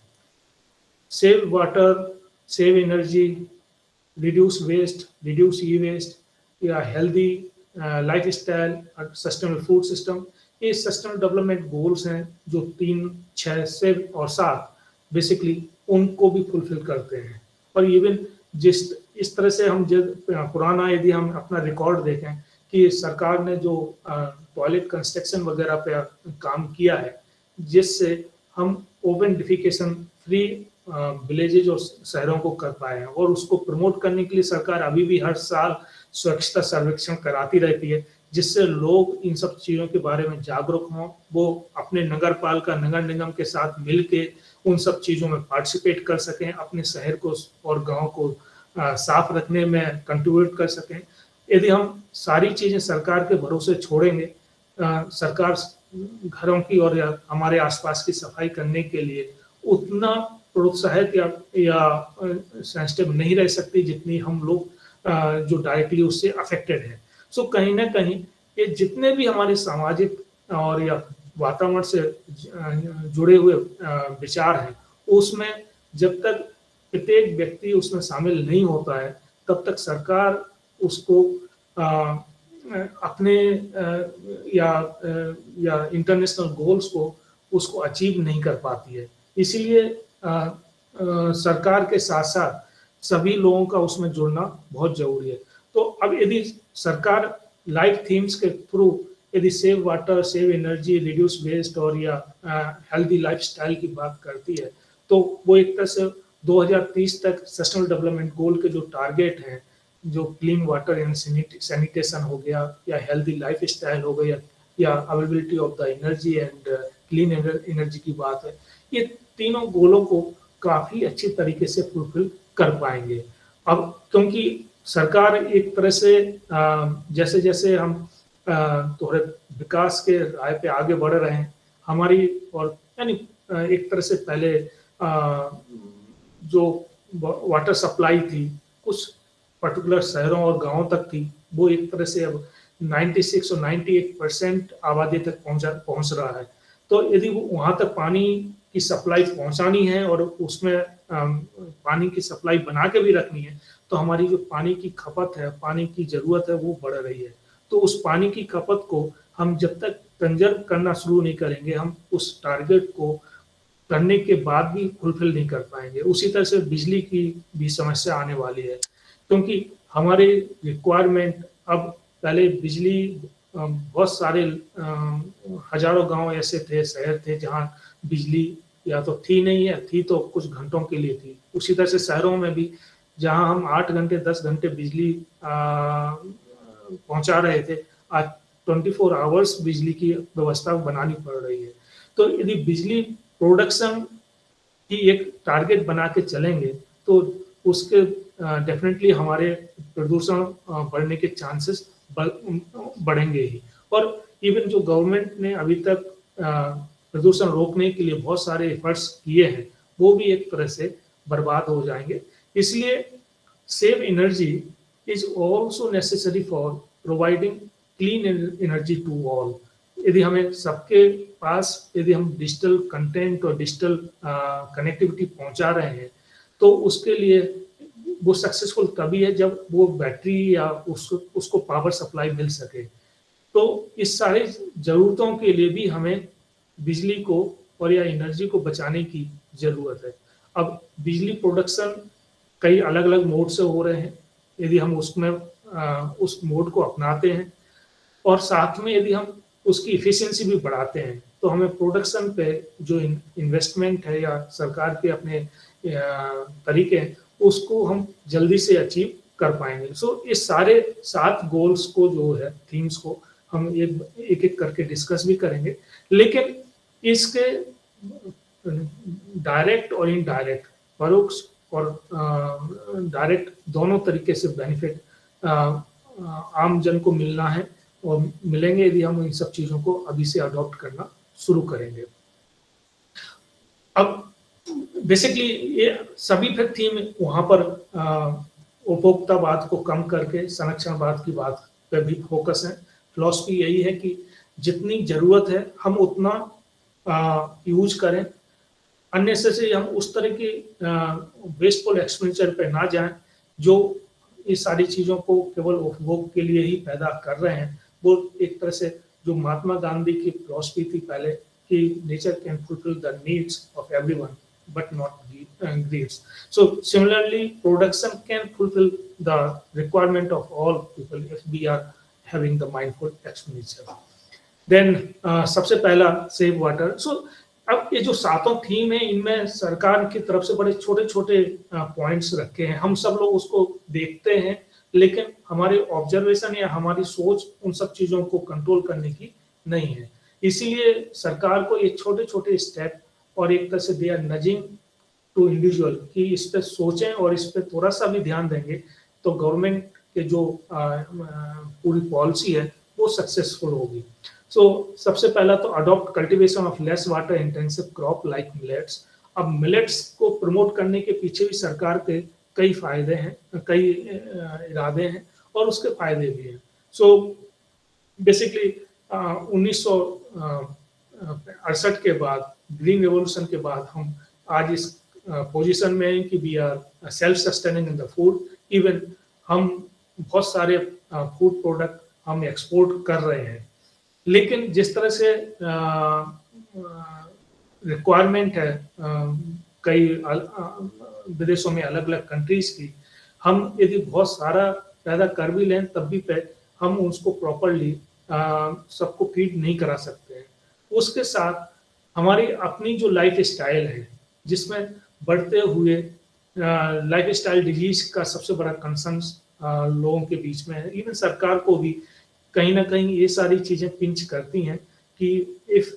save water, save energy, reduce waste, reduce e waste या healthy life style, sustainable food system, ये सस्टेनेबल डेवलपमेंट गोल्स हैं जो तीन, छः, से और सात बेसिकली उनको भी फुलफिल करते हैं। और इवन जिस इस तरह से हम जब पुराना यदि हम अपना रिकॉर्ड देखें कि सरकार ने जो टॉयलेट कंस्ट्रक्शन वगैरह पे काम किया है जिससे हम ओपन डिफिकेशन फ्री विलेजेज और शहरों को कर पाए हैं, और उसको प्रमोट करने के लिए सरकार अभी भी हर साल स्वच्छता सर्वेक्षण कराती रहती है जिससे लोग इन सब चीज़ों के बारे में जागरूक हों, वो अपने नगर पालिका नगर निगम के साथ मिल के उन सब चीज़ों में पार्टिसिपेट कर सकें, अपने शहर को और गांव को आ, साफ रखने में कंट्रीब्यूट कर सकें। यदि हम सारी चीज़ें सरकार के भरोसे छोड़ेंगे, आ, सरकार घरों की और या हमारे आसपास की सफाई करने के लिए उतना प्रोत्साहित या या सेंसिटिव नहीं रह सकती जितनी हम लोग जो डायरेक्टली उससे अफेक्टेड है। सो so, कहीं ना कहीं ये जितने भी हमारे सामाजिक और या वातावरण से जुड़े हुए विचार हैं उसमें जब तक प्रत्येक व्यक्ति उसमें शामिल नहीं होता है तब तक सरकार उसको आ, अपने आ, या आ, या इंटरनेशनल गोल्स को उसको अचीव नहीं कर पाती है। इसीलिए आ, आ, सरकार के साथ साथ सभी लोगों का उसमें जुड़ना बहुत जरूरी है। तो अब यदि सरकार लाइफ थीम्स के थ्रू यदि save water, save energy, reduce waste और या हेल्दी लाइफस्टाइल की बात करती है तो वो एक तरह से दो हज़ार तीस तक सस्टेनेबल डेवलपमेंट गोल के जो टारगेट हैं, जो क्लीन वाटर एंड सैनिटेशन हो गया या हेल्दी लाइफस्टाइल हो गया या availability of the energy and clean energy की बात है, ये तीनों गोलों को काफ़ी अच्छी तरीके से फुलफिल कर पाएंगे। अब क्योंकि सरकार एक तरह से जैसे जैसे हम थोड़े विकास के राह पे आगे बढ़ रहे हैं हमारी, और यानी एक तरह से पहले जो वाटर सप्लाई थी कुछ पर्टिकुलर शहरों और गांवों तक थी, वो एक तरह से अब छियानवे और अट्ठानवे परसेंट आबादी तक पहुंचा पहुंच रहा है। तो यदि वहां तक पानी की सप्लाई पहुंचानी है और उसमें पानी की सप्लाई बना के भी रखनी है तो हमारी जो पानी की खपत है, पानी की जरूरत है वो बढ़ रही है। तो उस पानी की खपत को हम जब तक कंजर्व करना शुरू नहीं करेंगे हम उस टारगेट को करने के बाद भी फुलफिल नहीं कर पाएंगे। उसी तरह से बिजली की भी समस्या आने वाली है क्योंकि हमारे रिक्वायरमेंट, अब पहले बिजली बहुत सारे हजारों गांव ऐसे थे, शहर थे जहां बिजली या तो थी नहीं है, थी तो कुछ घंटों के लिए थी। उसी तरह से शहरों में भी जहां हम आठ घंटे दस घंटे बिजली पहुंचा रहे थे, आज चौबीस आवर्स बिजली की व्यवस्था बनानी पड़ रही है। तो यदि बिजली प्रोडक्शन की एक टारगेट बना के चलेंगे तो उसके डेफिनेटली हमारे प्रदूषण बढ़ने के चांसेस बढ़ेंगे ही। और इवन जो गवर्नमेंट ने अभी तक प्रदूषण रोकने के लिए बहुत सारे एफर्ट्स किए हैं वो भी एक तरह से बर्बाद हो जाएंगे। इसलिए save energy is also necessary for providing clean energy to all. यदि हमें सबके पास यदि हम डिजिटल कंटेंट और डिजिटल कनेक्टिविटी पहुंचा रहे हैं तो उसके लिए वो सक्सेसफुल तभी है जब वो बैटरी या उसको उसको पावर सप्लाई मिल सके। तो इस सारी ज़रूरतों के लिए भी हमें बिजली को और या एनर्जी को बचाने की ज़रूरत है। अब बिजली प्रोडक्शन कई अलग अलग मोड से हो रहे हैं। यदि हम उसमें आ, उस मोड को अपनाते हैं और साथ में यदि हम उसकी इफिशिएंसी भी बढ़ाते हैं तो हमें प्रोडक्शन पे जो इन्वेस्टमेंट है या सरकार के अपने तरीके हैं उसको हम जल्दी से अचीव कर पाएंगे। सो so, इस सारे सात गोल्स को जो है थीम्स को हम एक एक एक करके डिस्कस भी करेंगे, लेकिन इसके डायरेक्ट और इनडायरेक्ट, परोक्ष और डायरेक्ट दोनों तरीके से बेनिफिट आम जन को मिलना है और मिलेंगे यदि हम इन सब चीज़ों को अभी से अडॉप्ट करना शुरू करेंगे। अब बेसिकली ये सभी फिर थीम वहाँ पर उपभोक्तावाद को कम करके संरक्षणवाद की बात पर भी फोकस है। फिलॉसफी यही है कि जितनी ज़रूरत है हम उतना यूज करें, अननेसेसरी हम उस तरह की वेस्टफुल एक्सपेंडिचर पे ना जाएं जो इस सारी चीज़ों को केवल उपभोग के लिए ही पैदा कर रहे हैं। वो एक तरह से जो महात्मा गांधी की फिलॉसफी थी पहले कि nature can fulfil the needs of everyone but not greeds. So similarly, production can fulfill the requirement of all people if we are having the mindful expenditure. Then uh, सबसे पहला सेव वाटर। सो अब ये जो सातों थीम है इनमें सरकार की तरफ से बड़े छोटे छोटे पॉइंट्स रखे हैं। हम सब लोग उसको देखते हैं लेकिन हमारे ऑब्जर्वेशन या हमारी सोच उन सब चीज़ों को कंट्रोल करने की नहीं है। इसीलिए सरकार को ये छोटे छोटे स्टेप और एक तरह से they are nudging to individual कि इस पे सोचें और इस पे थोड़ा सा भी ध्यान देंगे तो गवर्नमेंट के जो आ, आ, पूरी पॉलिसी है वो सक्सेसफुल होगी। सो so, सबसे पहला तो adopt cultivation of less water intensive crop like millets. अब मिलेट्स को प्रमोट करने के पीछे भी सरकार के कई फायदे हैं, कई इरादे हैं और उसके फायदे भी हैं। सो बेसिकली उन्नीस सौ अड़सठ के बाद, ग्रीन रेवोल्यूशन के बाद हम आज इस पोजीशन में हैं कि we are self sustaining in the food. Even हम बहुत सारे फूड प्रोडक्ट हम एक्सपोर्ट कर रहे हैं, लेकिन जिस तरह से रिक्वायरमेंट है आ, कई विदेशों में अलग अलग कंट्रीज की, हम यदि बहुत सारा पैदा कर भी लें तब भी पे हम उसको प्रॉपरली सबको फीड नहीं करा सकते हैं। उसके साथ हमारी अपनी जो लाइफ स्टाइल है जिसमें बढ़ते हुए लाइफ स्टाइल डिजीज का सबसे बड़ा कंसर्न लोगों के बीच में है। इवन सरकार को भी कहीं ना कहीं ये सारी चीज़ें पिंच करती हैं कि if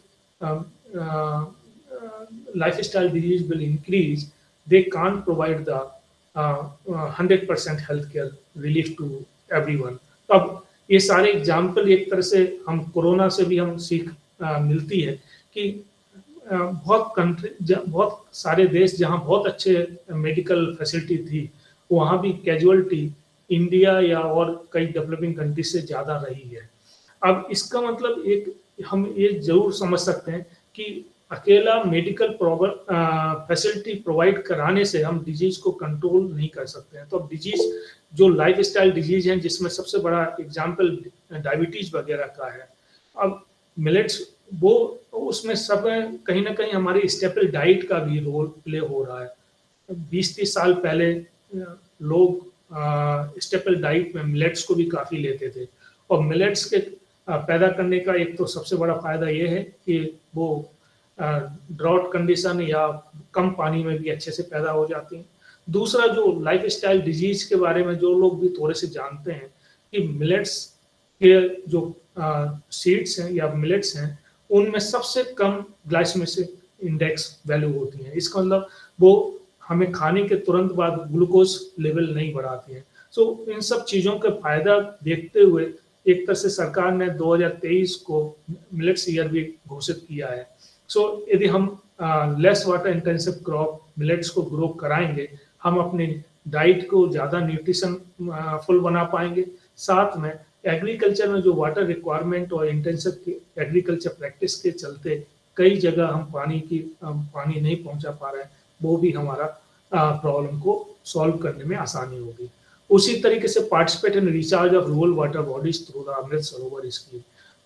lifestyle disease will increase they can't provide the hundred percent health care relief to everyone. अब ये सारे एग्जाम्पल एक तरह से हम कोरोना से भी हम सीख आ, मिलती है कि आ, बहुत कंट्री बहुत सारे देश जहाँ बहुत अच्छे मेडिकल फैसिलिटी थी वहाँ भी कैजुअलिटी इंडिया या और कई डेवलपिंग कंट्री से ज़्यादा रही है। अब इसका मतलब एक हम ये जरूर समझ सकते हैं कि अकेला मेडिकल फैसिलिटी प्रोवाइड कराने से हम डिजीज को कंट्रोल नहीं कर सकते हैं। तो अब डिजीज जो लाइफ स्टाइल डिजीज हैं जिसमें सबसे बड़ा एग्जाम्पल डायबिटीज वगैरह का है। अब मिलेट्स वो उसमें सब कहीं ना कहीं हमारी स्टेपल डाइट का भी रोल प्ले हो रहा है। बीस तीस साल पहले लोग स्टेपल डाइट में मिलेट्स को भी काफ़ी लेते थे और मिलेट्स के आ, पैदा करने का एक तो सबसे बड़ा फायदा ये है कि वो ड्रॉट कंडीशन या कम पानी में भी अच्छे से पैदा हो जाती हैं। दूसरा जो लाइफ स्टाइल डिजीज के बारे में जो लोग भी थोड़े से जानते हैं कि मिलेट्स के जो सीड्स हैं या मिलेट्स हैं उनमें सबसे कम ग्लाइसेमिक इंडेक्स वैल्यू होती है। इसका मतलब वो हमें खाने के तुरंत बाद ग्लूकोज लेवल नहीं बढ़ाती है। सो so, इन सब चीज़ों का फायदा देखते हुए एक तरह से सरकार ने दो हज़ार तेईस को मिलेट्स ईयर भी घोषित किया है। सो so, यदि हम less water intensive crop millets को ग्रो कराएंगे हम अपनी डाइट को ज़्यादा न्यूट्रिशन फुल बना पाएंगे। साथ में एग्रीकल्चर में जो वाटर रिक्वायरमेंट और इंटेंसिव एग्रीकल्चर प्रैक्टिस के चलते कई जगह हम पानी की पानी नहीं पहुंचा पा रहे हैं, वो भी हमारा प्रॉब्लम को सॉल्व करने में आसानी होगी। उसी तरीके से participate in recharge of rural water bodies through the Amrit Sarovar scheme.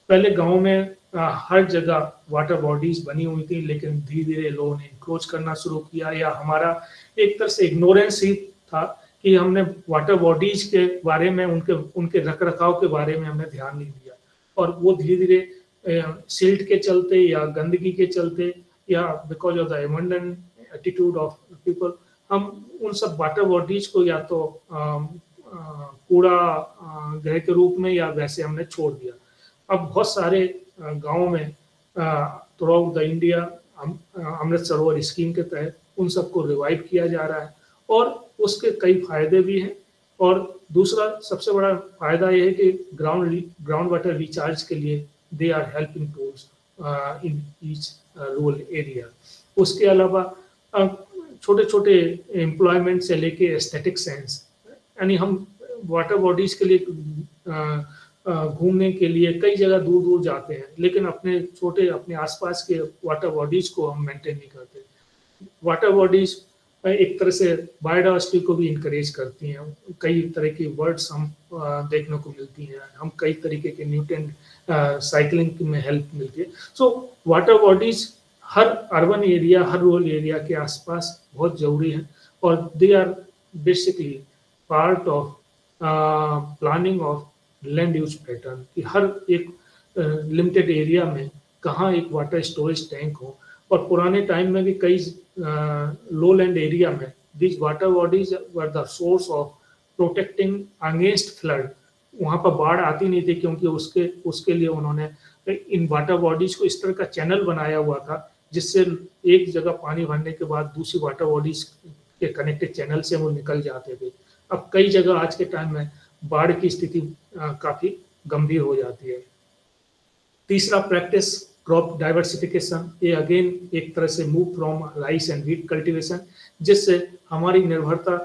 पहले गांव में आ, हर जगह वाटर बॉडीज बनी हुई थी, लेकिन धीरे धीरे लोगों ने इंक्रोच करना शुरू किया, या हमारा एक तरह से इग्नोरेंस ही था कि हमने वाटर बॉडीज के बारे में, उनके उनके रख रखाव के बारे में हमने ध्यान नहीं दिया, और वो धीरे धीरे सिल्ट के चलते या गंदगी के चलते या because of the abundant attitude of people, हम उन सब वाटर बॉडीज को या तो कूड़ा गृह के रूप में या वैसे हमने छोड़ दिया। अब बहुत सारे गांवों में throughout the India Amrit Sarovar scheme के तहत उन सबको रिवाइव किया जा रहा है, और उसके कई फायदे भी हैं। और दूसरा सबसे बड़ा फायदा यह है कि ग्राउंड ग्राउंड वाटर रिचार्ज के लिए they are helping tools in each rural area. उसके अलावा छोटे छोटे एम्प्लॉयमेंट से लेके एस्थेटिक सेंस, यानी हम वाटर बॉडीज के लिए घूमने के लिए कई जगह दूर दूर जाते हैं, लेकिन अपने छोटे अपने आसपास के वाटर बॉडीज को हम मेंटेन नहीं करते। वाटर बॉडीज एक तरह से बायोडाइवर्सिटी को भी इंकरेज करती हैं, कई तरह की वर्ड्स हम देखने को मिलती हैं, हम कई तरीके के न्यूट्रिएंट साइकिलिंग में हेल्प मिलती है। सो वाटर बॉडीज हर अर्बन एरिया, हर रूरल एरिया के आसपास बहुत जरूरी है, और they are basically part of planning of land use pattern, कि हर एक लिमिटेड uh, एरिया में कहाँ एक वाटर स्टोरेज टैंक हो। और पुराने टाइम में भी कई लो लैंड एरिया में this water bodies were the source of protecting against flood. वहाँ पर बाढ़ आती नहीं थी, क्योंकि उसके उसके लिए उन्होंने इन वाटर बॉडीज को इस तरह का चैनल बनाया हुआ था, जिससे एक जगह पानी भरने के बाद दूसरी वाटर बॉडीज के कनेक्टेड चैनल से वो निकल जाते थे। अब कई जगह आज के टाइम में बाढ़ की स्थिति काफी गंभीर हो जाती है। तीसरा प्रैक्टिस क्रॉप डाइवर्सिफिकेशन, ये अगेन एक तरह से move from rice and wheat cultivation, जिससे हमारी निर्भरता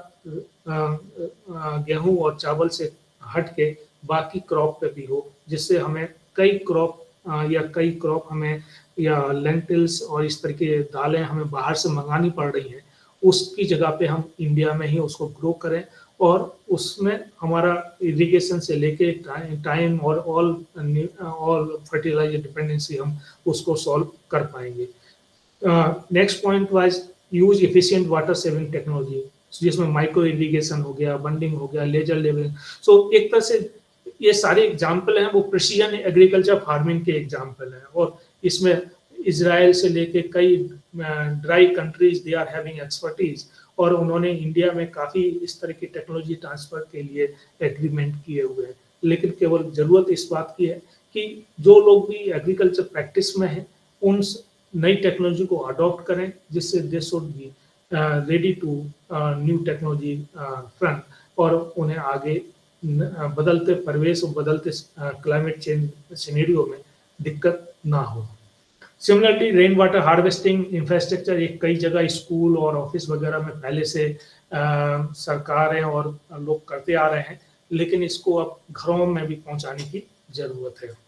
गेहूं और चावल से हट के बाकी क्रॉप पे भी हो, जिससे हमें कई क्रॉप या कई क्रॉप हमें या लेंटिल्स और इस तरह की दालें हमें बाहर से मंगानी पड़ रही हैं, उसकी जगह पे हम इंडिया में ही उसको ग्रो करें, और उसमें हमारा इरिगेशन से लेके टाइम और ऑल ऑल फर्टिलाइजर डिपेंडेंसी हम उसको सॉल्व कर पाएंगे। Next point wise use efficient water saving technology, जिसमें माइक्रो इरिगेशन हो गया, बंडिंग हो गया, लेजर लेवलिंग। सो एक तरह से ये सारे एग्जाम्पल हैं वो प्रिसीजन एग्रीकल्चर फार्मिंग के एग्जाम्पल हैं, और इसमें इजराइल से लेके कई dry countries they are having expertise, और उन्होंने इंडिया में काफ़ी इस तरह की टेक्नोलॉजी ट्रांसफर के लिए एग्रीमेंट किए हुए हैं। लेकिन केवल ज़रूरत इस बात की है कि जो लोग भी एग्रीकल्चर प्रैक्टिस में हैं उन नई टेक्नोलॉजी को अडॉप्ट करें, जिससे they should be ready to new technology front, और उन्हें आगे बदलते परिवेश और बदलते क्लाइमेट चेंज सिनेरियो में दिक्कत ना हो। Similarly rain water harvesting infrastructure एक कई जगह स्कूल और ऑफिस वगैरह में पहले से आ, सरकारें और लोग करते आ रहे हैं, लेकिन इसको अब घरों में भी पहुंचाने की जरूरत है।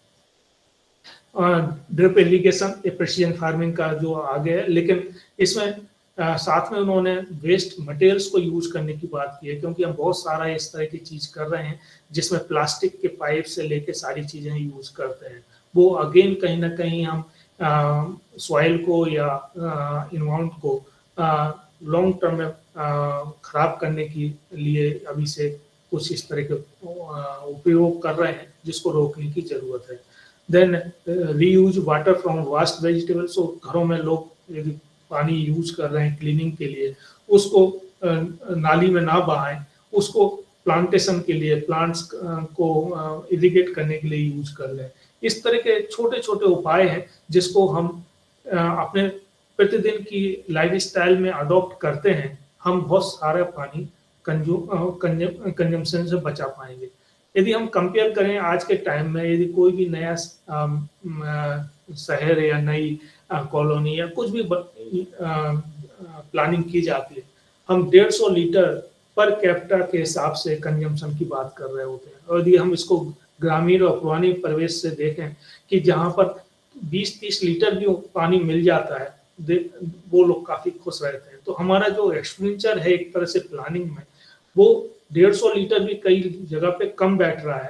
Drip irrigation a precision farming का जो आगे है, लेकिन इसमें आ, साथ में उन्होंने वेस्ट मटेरियल्स को यूज करने की बात की है, क्योंकि हम बहुत सारा इस तरह की चीज कर रहे हैं जिसमें प्लास्टिक के पाइप से लेके सारी चीजें यूज करते हैं। वो अगेन कहीं ना कहीं हम सॉइल uh, को या इन्वायरमेंट uh, को लॉन्ग टर्म में खराब करने के लिए अभी से कुछ इस तरह के उपयोग कर रहे हैं, जिसको रोकने की जरूरत है। Then reuse water from waste vegetable, so घरों में लोग यदि पानी यूज कर रहे हैं क्लीनिंग के लिए, उसको uh, नाली में ना बहाएं, उसको प्लांटेशन के लिए, प्लांट्स को इरिगेट करने के लिए यूज कर लें। इस तरह के छोटे छोटे उपाय हैं जिसको हम अपने प्रतिदिन की लाइफस्टाइल में अडॉप्ट करते हैं, हम बहुत सारा पानी कंज्यूम कंजम्पशन से बचा पाएंगे। यदि हम कंपेयर करें आज के टाइम में, यदि कोई भी नया शहर या नई कॉलोनी या कुछ भी प्लानिंग की जाती है, हम डेढ़ सौ लीटर पर कैपिटा के हिसाब से कंजम्पशन की बात कर रहे होते हैं। और यदि हम इसको ग्रामीण और पुरानी परिवेश से देखें कि जहाँ पर बीस तीस लीटर भी पानी मिल जाता है, वो लोग काफी खुश रहते हैं। तो हमारा जो एक्सपेंडिचर है एक तरह से प्लानिंग में, वो डेढ़ सौ लीटर भी कई जगह पे कम बैठ रहा है,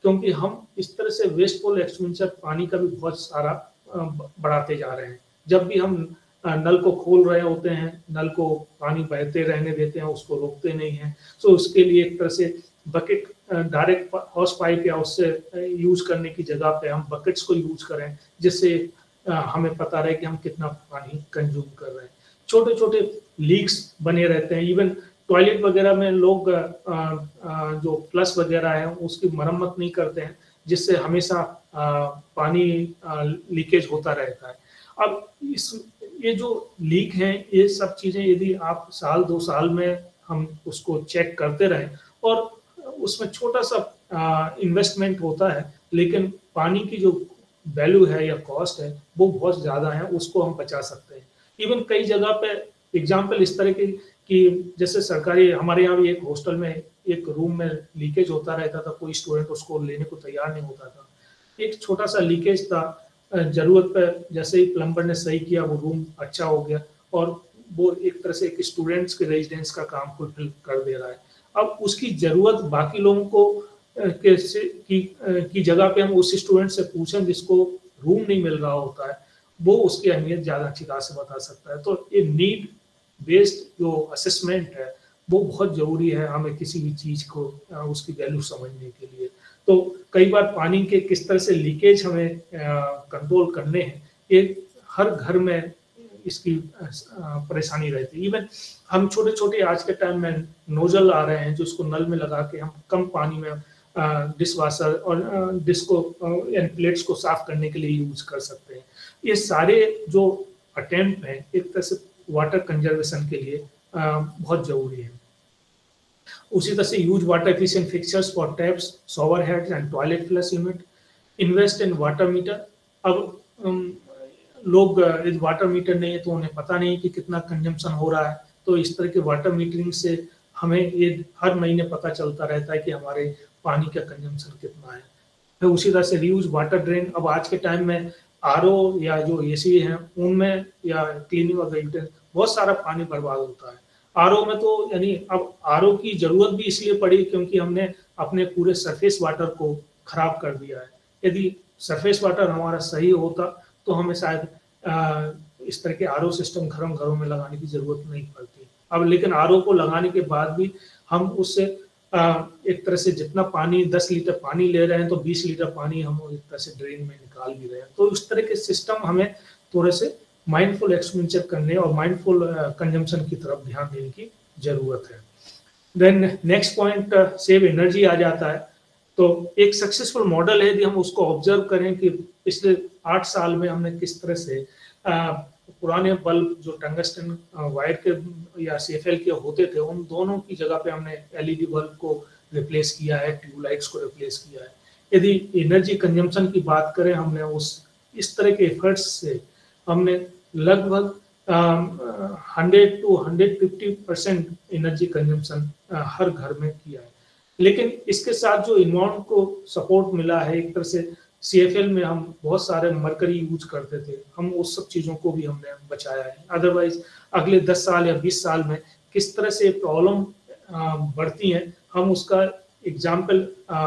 क्योंकि हम इस तरह से वेस्टफुल एक्सपेंडिचर पानी का भी बहुत सारा बढ़ाते जा रहे हैं। जब भी हम नल को खोल रहे होते हैं, नल को पानी बहते रहने देते हैं, उसको रोकते नहीं हैं, तो उसके लिए एक तरह से बकेट डायरेक्ट हॉस पाइप या उससे यूज करने की जगह पे हम बकेट्स को यूज करें, जिससे हमें पता रहे कि हम कितना पानी कंज्यूम कर रहे हैं। छोटे छोटे लीक्स बने रहते हैं, इवन टॉयलेट वगैरह में लोग आ, आ, जो फ्लश वगैरह है उसकी मरम्मत नहीं करते हैं, जिससे हमेशा आ, पानी लीकेज होता रहता है। अब इस ये जो लीक हैं, ये सब चीज़ें यदि आप साल दो साल में हम उसको चेक करते रहें, और उसमें छोटा सा इन्वेस्टमेंट होता है, लेकिन पानी की जो वैल्यू है या कॉस्ट है वो बहुत ज़्यादा है, उसको हम बचा सकते हैं। इवन कई जगह पे एग्जाम्पल इस तरह की कि जैसे सरकारी, हमारे यहाँ भी एक हॉस्टल में एक रूम में लीकेज होता रहता था, कोई स्टूडेंट उसको लेने को तैयार नहीं होता था। एक छोटा सा लीकेज था, जरूरत पर जैसे ही प्लम्बर ने सही किया वो रूम अच्छा हो गया, और वो एक तरह से एक स्टूडेंट्स के रेजिडेंस का काम फुलफिल कर दे रहा है। अब उसकी जरूरत बाकी लोगों को के की, की जगह पे हम उस स्टूडेंट से पूछें जिसको रूम नहीं मिल रहा होता है, वो उसकी अहमियत ज़्यादा अच्छी तरह से बता सकता है। तो ये नीड बेस्ड जो असेसमेंट है वो बहुत ज़रूरी है हमें किसी भी चीज़ को उसकी वैल्यू समझने के लिए। तो कई बार पानी के किस तरह से लीकेज हमें कंट्रोल करने हैं, ये हर घर में इसकी परेशानी रहती है। इवन हम छोटे छोटे आज के टाइम में नोजल आ रहे हैं जो उसको नल में लगा के हम कम पानी में डिश वाशर और डिश को एंड प्लेट्स को साफ करने के लिए यूज कर सकते हैं। ये सारे जो अटेम्प्ट हैं एक तरह से वाटर कंजर्वेशन के लिए बहुत जरूरी है। उसी तरह से use water efficient fixtures for taps, shower heads and toilet flush unit, invest in water meter. अब लोग यदि वाटर मीटर नहीं है तो उन्हें पता नहीं कि कितना कंजम्पशन हो रहा है, तो इस तरह के वाटर मीटरिंग से हमें ये हर महीने पता चलता रहता है कि हमारे पानी का कंजम्पशन कितना है। फिर उसी तरह से रीयूज वाटर ड्रेन। अब आज के टाइम में आर ओ या जो ए सी हैं उनमें या क्लीनिंग वगैरह बहुत सारा पानी बर्बाद होता है। आर ओ में तो यानी अब आर ओ की जरूरत भी इसलिए पड़ी क्योंकि हमने अपने पूरे सरफेस वाटर को खराब कर दिया है। यदि सरफेस वाटर हमारा सही होता तो हमें शायद आ, इस तरह के आर ओ सिस्टम घरों घरों में लगाने की जरूरत नहीं पड़ती। अब लेकिन आर ओ को लगाने के बाद भी हम उससे आ, एक तरह से जितना पानी दस लीटर पानी ले रहे हैं तो बीस लीटर पानी हम एक तरह से ड्रेन में निकाल भी रहे हैं। तो उस तरह के सिस्टम हमें थोड़े से माइंडफुल एक्सपेंडिचर करने और माइंडफुल कंजम्पशन की तरफ ध्यान देने की जरूरत है। Then next point save energy आ जाता है। तो एक सक्सेसफुल मॉडल है यदि हम उसको ऑब्जर्व करें कि पिछले आठ साल में हमने किस तरह से आ, पुराने बल्ब जो टंगस्टन वायर के या सी एफ एल के होते थे उन दोनों की जगह पे हमने एल ई डी बल्ब को रिप्लेस किया है, ट्यूबलाइट्स को रिप्लेस किया है। यदि एनर्जी कंजम्पशन की बात करें, हमने उस इस तरह के एफर्ट्स से हमने लगभग hundred to hundred fifty percent energy consumption हर घर में किया है। लेकिन इसके साथ जो इन्वायरमेंट को सपोर्ट मिला है, एक तरह से सी एफ एल में हम बहुत सारे मरकरी यूज करते थे, हम उस सब चीज़ों को भी हमने बचाया है। अदरवाइज अगले दस साल या बीस साल में किस तरह से प्रॉब्लम बढ़ती हैं, हम उसका एग्जाम्पल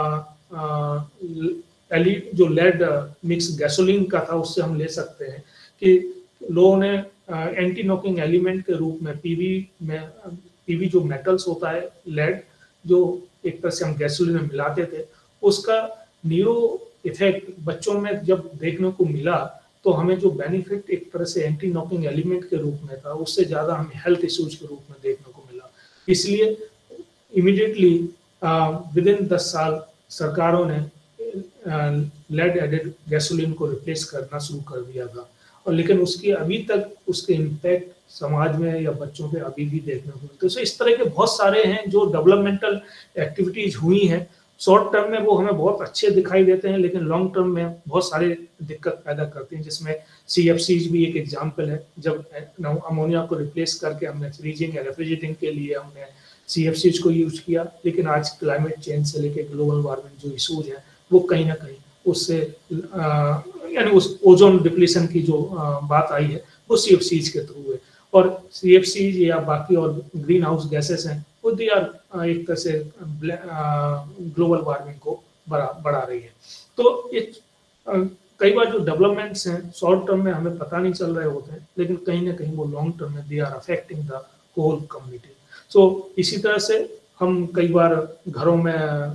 जो लेड मिक्स गैसोलीन का था उससे हम ले सकते हैं कि लोगों ने एंटी नॉकिंग एलिमेंट के रूप में पीवी में पीवी जो मेटल्स होता है लेड, जो एक तरह से हम गैसोलीन में मिलाते थे, उसका न्यूरो इफेक्ट बच्चों में जब देखने को मिला तो हमें जो बेनिफिट एक तरह से एंटी नॉकिंग एलिमेंट के रूप में था उससे ज़्यादा हमें हेल्थ इश्यूज के रूप में देखने को मिला। इसलिए इमीडिएटली विद इन दस साल सरकारों ने लेड एडेड गैसोलीन को रिप्लेस करना शुरू कर दिया था, और लेकिन उसकी अभी तक उसके इम्पैक्ट समाज में या बच्चों पे अभी भी देखने को मिलते हैं। तो इस तरह के बहुत सारे हैं जो डेवलपमेंटल एक्टिविटीज हुई हैं। शॉर्ट टर्म में वो हमें बहुत अच्छे दिखाई देते हैं, लेकिन लॉन्ग टर्म में बहुत सारे दिक्कत पैदा करते हैं, जिसमें सी एफ सीज भी एक एग्जाम्पल है। जब अमोनिया को रिप्लेस करके हमने फ्रीजिंग या रेफ्रिजरेटिंग के लिए हमने सी एफ सीज को यूज किया, लेकिन आज क्लाइमेट चेंज से लेकर ग्लोबल वार्मिंग जो इशूज हैं वो कहीं ना कहीं उससे यानी उस ओजोन डिप्लीशन की जो आ, बात आई है वो सी एफ सीज के थ्रू है। और सी एफ सीज या बाकी और ग्रीन हाउस गैसेस हैं वो दे आर एक तरह से ग्लोबल वार्मिंग को बढ़ा बढ़ा रही है। तो ये कई बार जो डेवलपमेंट्स हैं शॉर्ट टर्म में हमें पता नहीं चल रहे होते हैं, लेकिन कहीं ना कहीं वो लॉन्ग टर्म में they are affecting the whole community. So इसी तरह से हम कई बार घरों में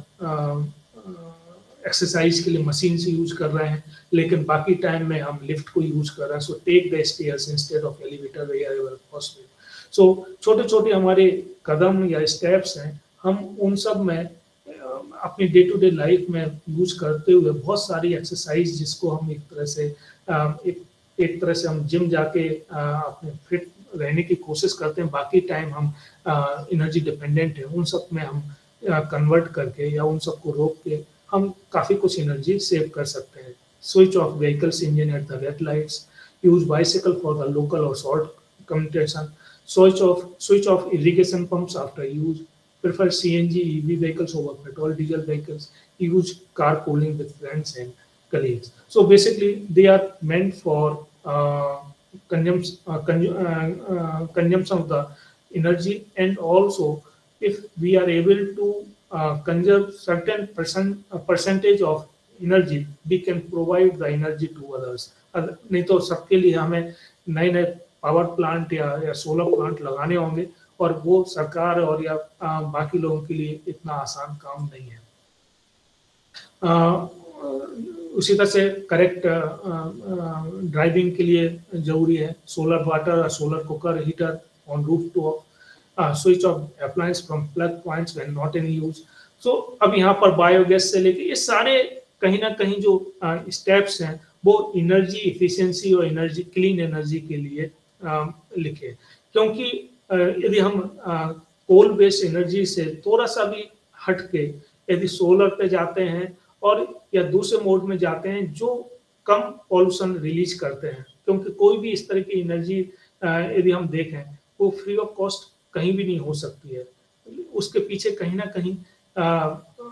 एक्सरसाइज के लिए मशीन से यूज कर रहे हैं, लेकिन बाकी टाइम में हम लिफ्ट को यूज कर रहे हैं। So take the stairs instead of elevator wherever possible. So छोटे छोटे हमारे कदम या स्टेप्स हैं, हम उन सब में अपनी डे टू डे लाइफ में यूज करते हुए बहुत सारी एक्सरसाइज, जिसको हम एक तरह से एक एक तरह से हम जिम जाके अपने फिट रहने की कोशिश करते हैं, बाकी टाइम हम एनर्जी डिपेंडेंट है, उन सब में हम कन्वर्ट करके या उन सब को रोक के हम काफ़ी कुछ एनर्जी सेव कर सकते हैं। Switch off vehicles engine at the red lights, use bicycle for the local और short communication, switch off switch off irrigation pumps after use, prefer C N G E V vehicles over petrol diesel vehicles, use carpooling with friends and colleagues. So basically they are meant for uh, consumption uh, uh, uh, consumption of the energy, and also if we are able to uh, conserve certain percent uh, percentage of energy, we can provide the energy to others. नहीं तो सबके लिए हमें नए नए पावर प्लांट या या सोलर प्लांट लगाने होंगे, और वो सरकार और या आ, बाकी लोगों के लिए इतना आसान काम नहीं है। आ, उसी तरह से करेक्ट ड्राइविंग के लिए जरूरी है solar water, solar cooker, heater on roof top, switch off appliance from plug points when not in use. So अब यहाँ पर बायोगैस से लेके ये सारे कहीं ना कहीं जो स्टेप्स हैं वो एनर्जी इफिशियंसी और एनर्जी क्लीन एनर्जी के लिए आ, लिखे, क्योंकि यदि हम कोल बेस्ड एनर्जी से थोड़ा सा भी हट के यदि सोलर पे जाते हैं और या दूसरे मोड में जाते हैं जो कम पॉल्यूशन रिलीज करते हैं, क्योंकि कोई भी इस तरह की एनर्जी यदि हम देखें वो फ्री ऑफ कॉस्ट कहीं भी नहीं हो सकती है। उसके पीछे कहीं ना कहीं आ,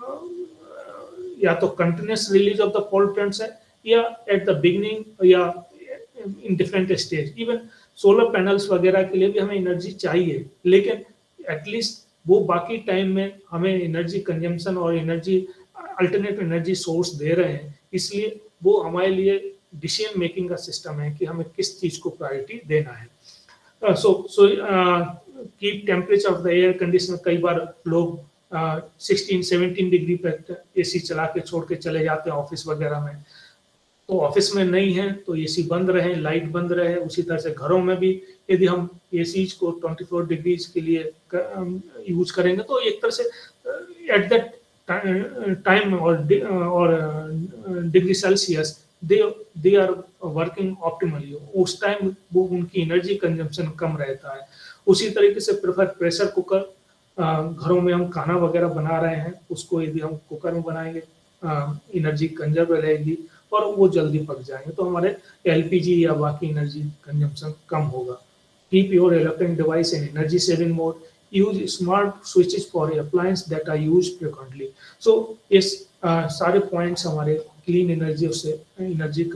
या तो continuous release of the pollutants है, या एट द बिगिनिंग या in different stage. Even solar panels वगैरह के लिए भी हमें एनर्जी चाहिए, लेकिन एटलीस्ट वो बाकी टाइम में हमें एनर्जी कंजम्पशन और एनर्जी अल्टरनेट एनर्जी सोर्स दे रहे हैं, इसलिए वो हमारे लिए डिसीजन मेकिंग का सिस्टम है कि हमें किस चीज़ को प्रायोरिटी देना है। So so keep temperature of the air conditioner. कई बार लोग सिक्सटीन सेवनटीन डिग्री पर एसी चला के छोड़ के चले जाते हैं ऑफिस वगैरह में, तो ऑफिस में नहीं है तो एसी बंद रहे, लाइट बंद रहे। उसी तरह से घरों में भी यदि हम एसी को चौबीस डिग्रीज के लिए यूज करेंगे तो एक तरह से एट दैट टाइम और और degree Celsius they they are working optimally, उस टाइम वो उनकी एनर्जी कंजम्पशन कम रहता है। उसी तरीके से प्रेफर प्रेशर कुकर, घरों में हम खाना वगैरह बना रहे हैं उसको यदि हम कुकर में बनाएंगे एनर्जी कंजर्व रहेगी और वो जल्दी पक जाएंगे, तो हमारे एलपीजी या बाकी एनर्जी कंजम्पशन कम होगा। Keep your electronic device in energy saving mode, use smart switches for appliance that are used frequently. So इस uh, सारे पॉइंट्स हमारे क्लीन एनर्जी से एनर्जी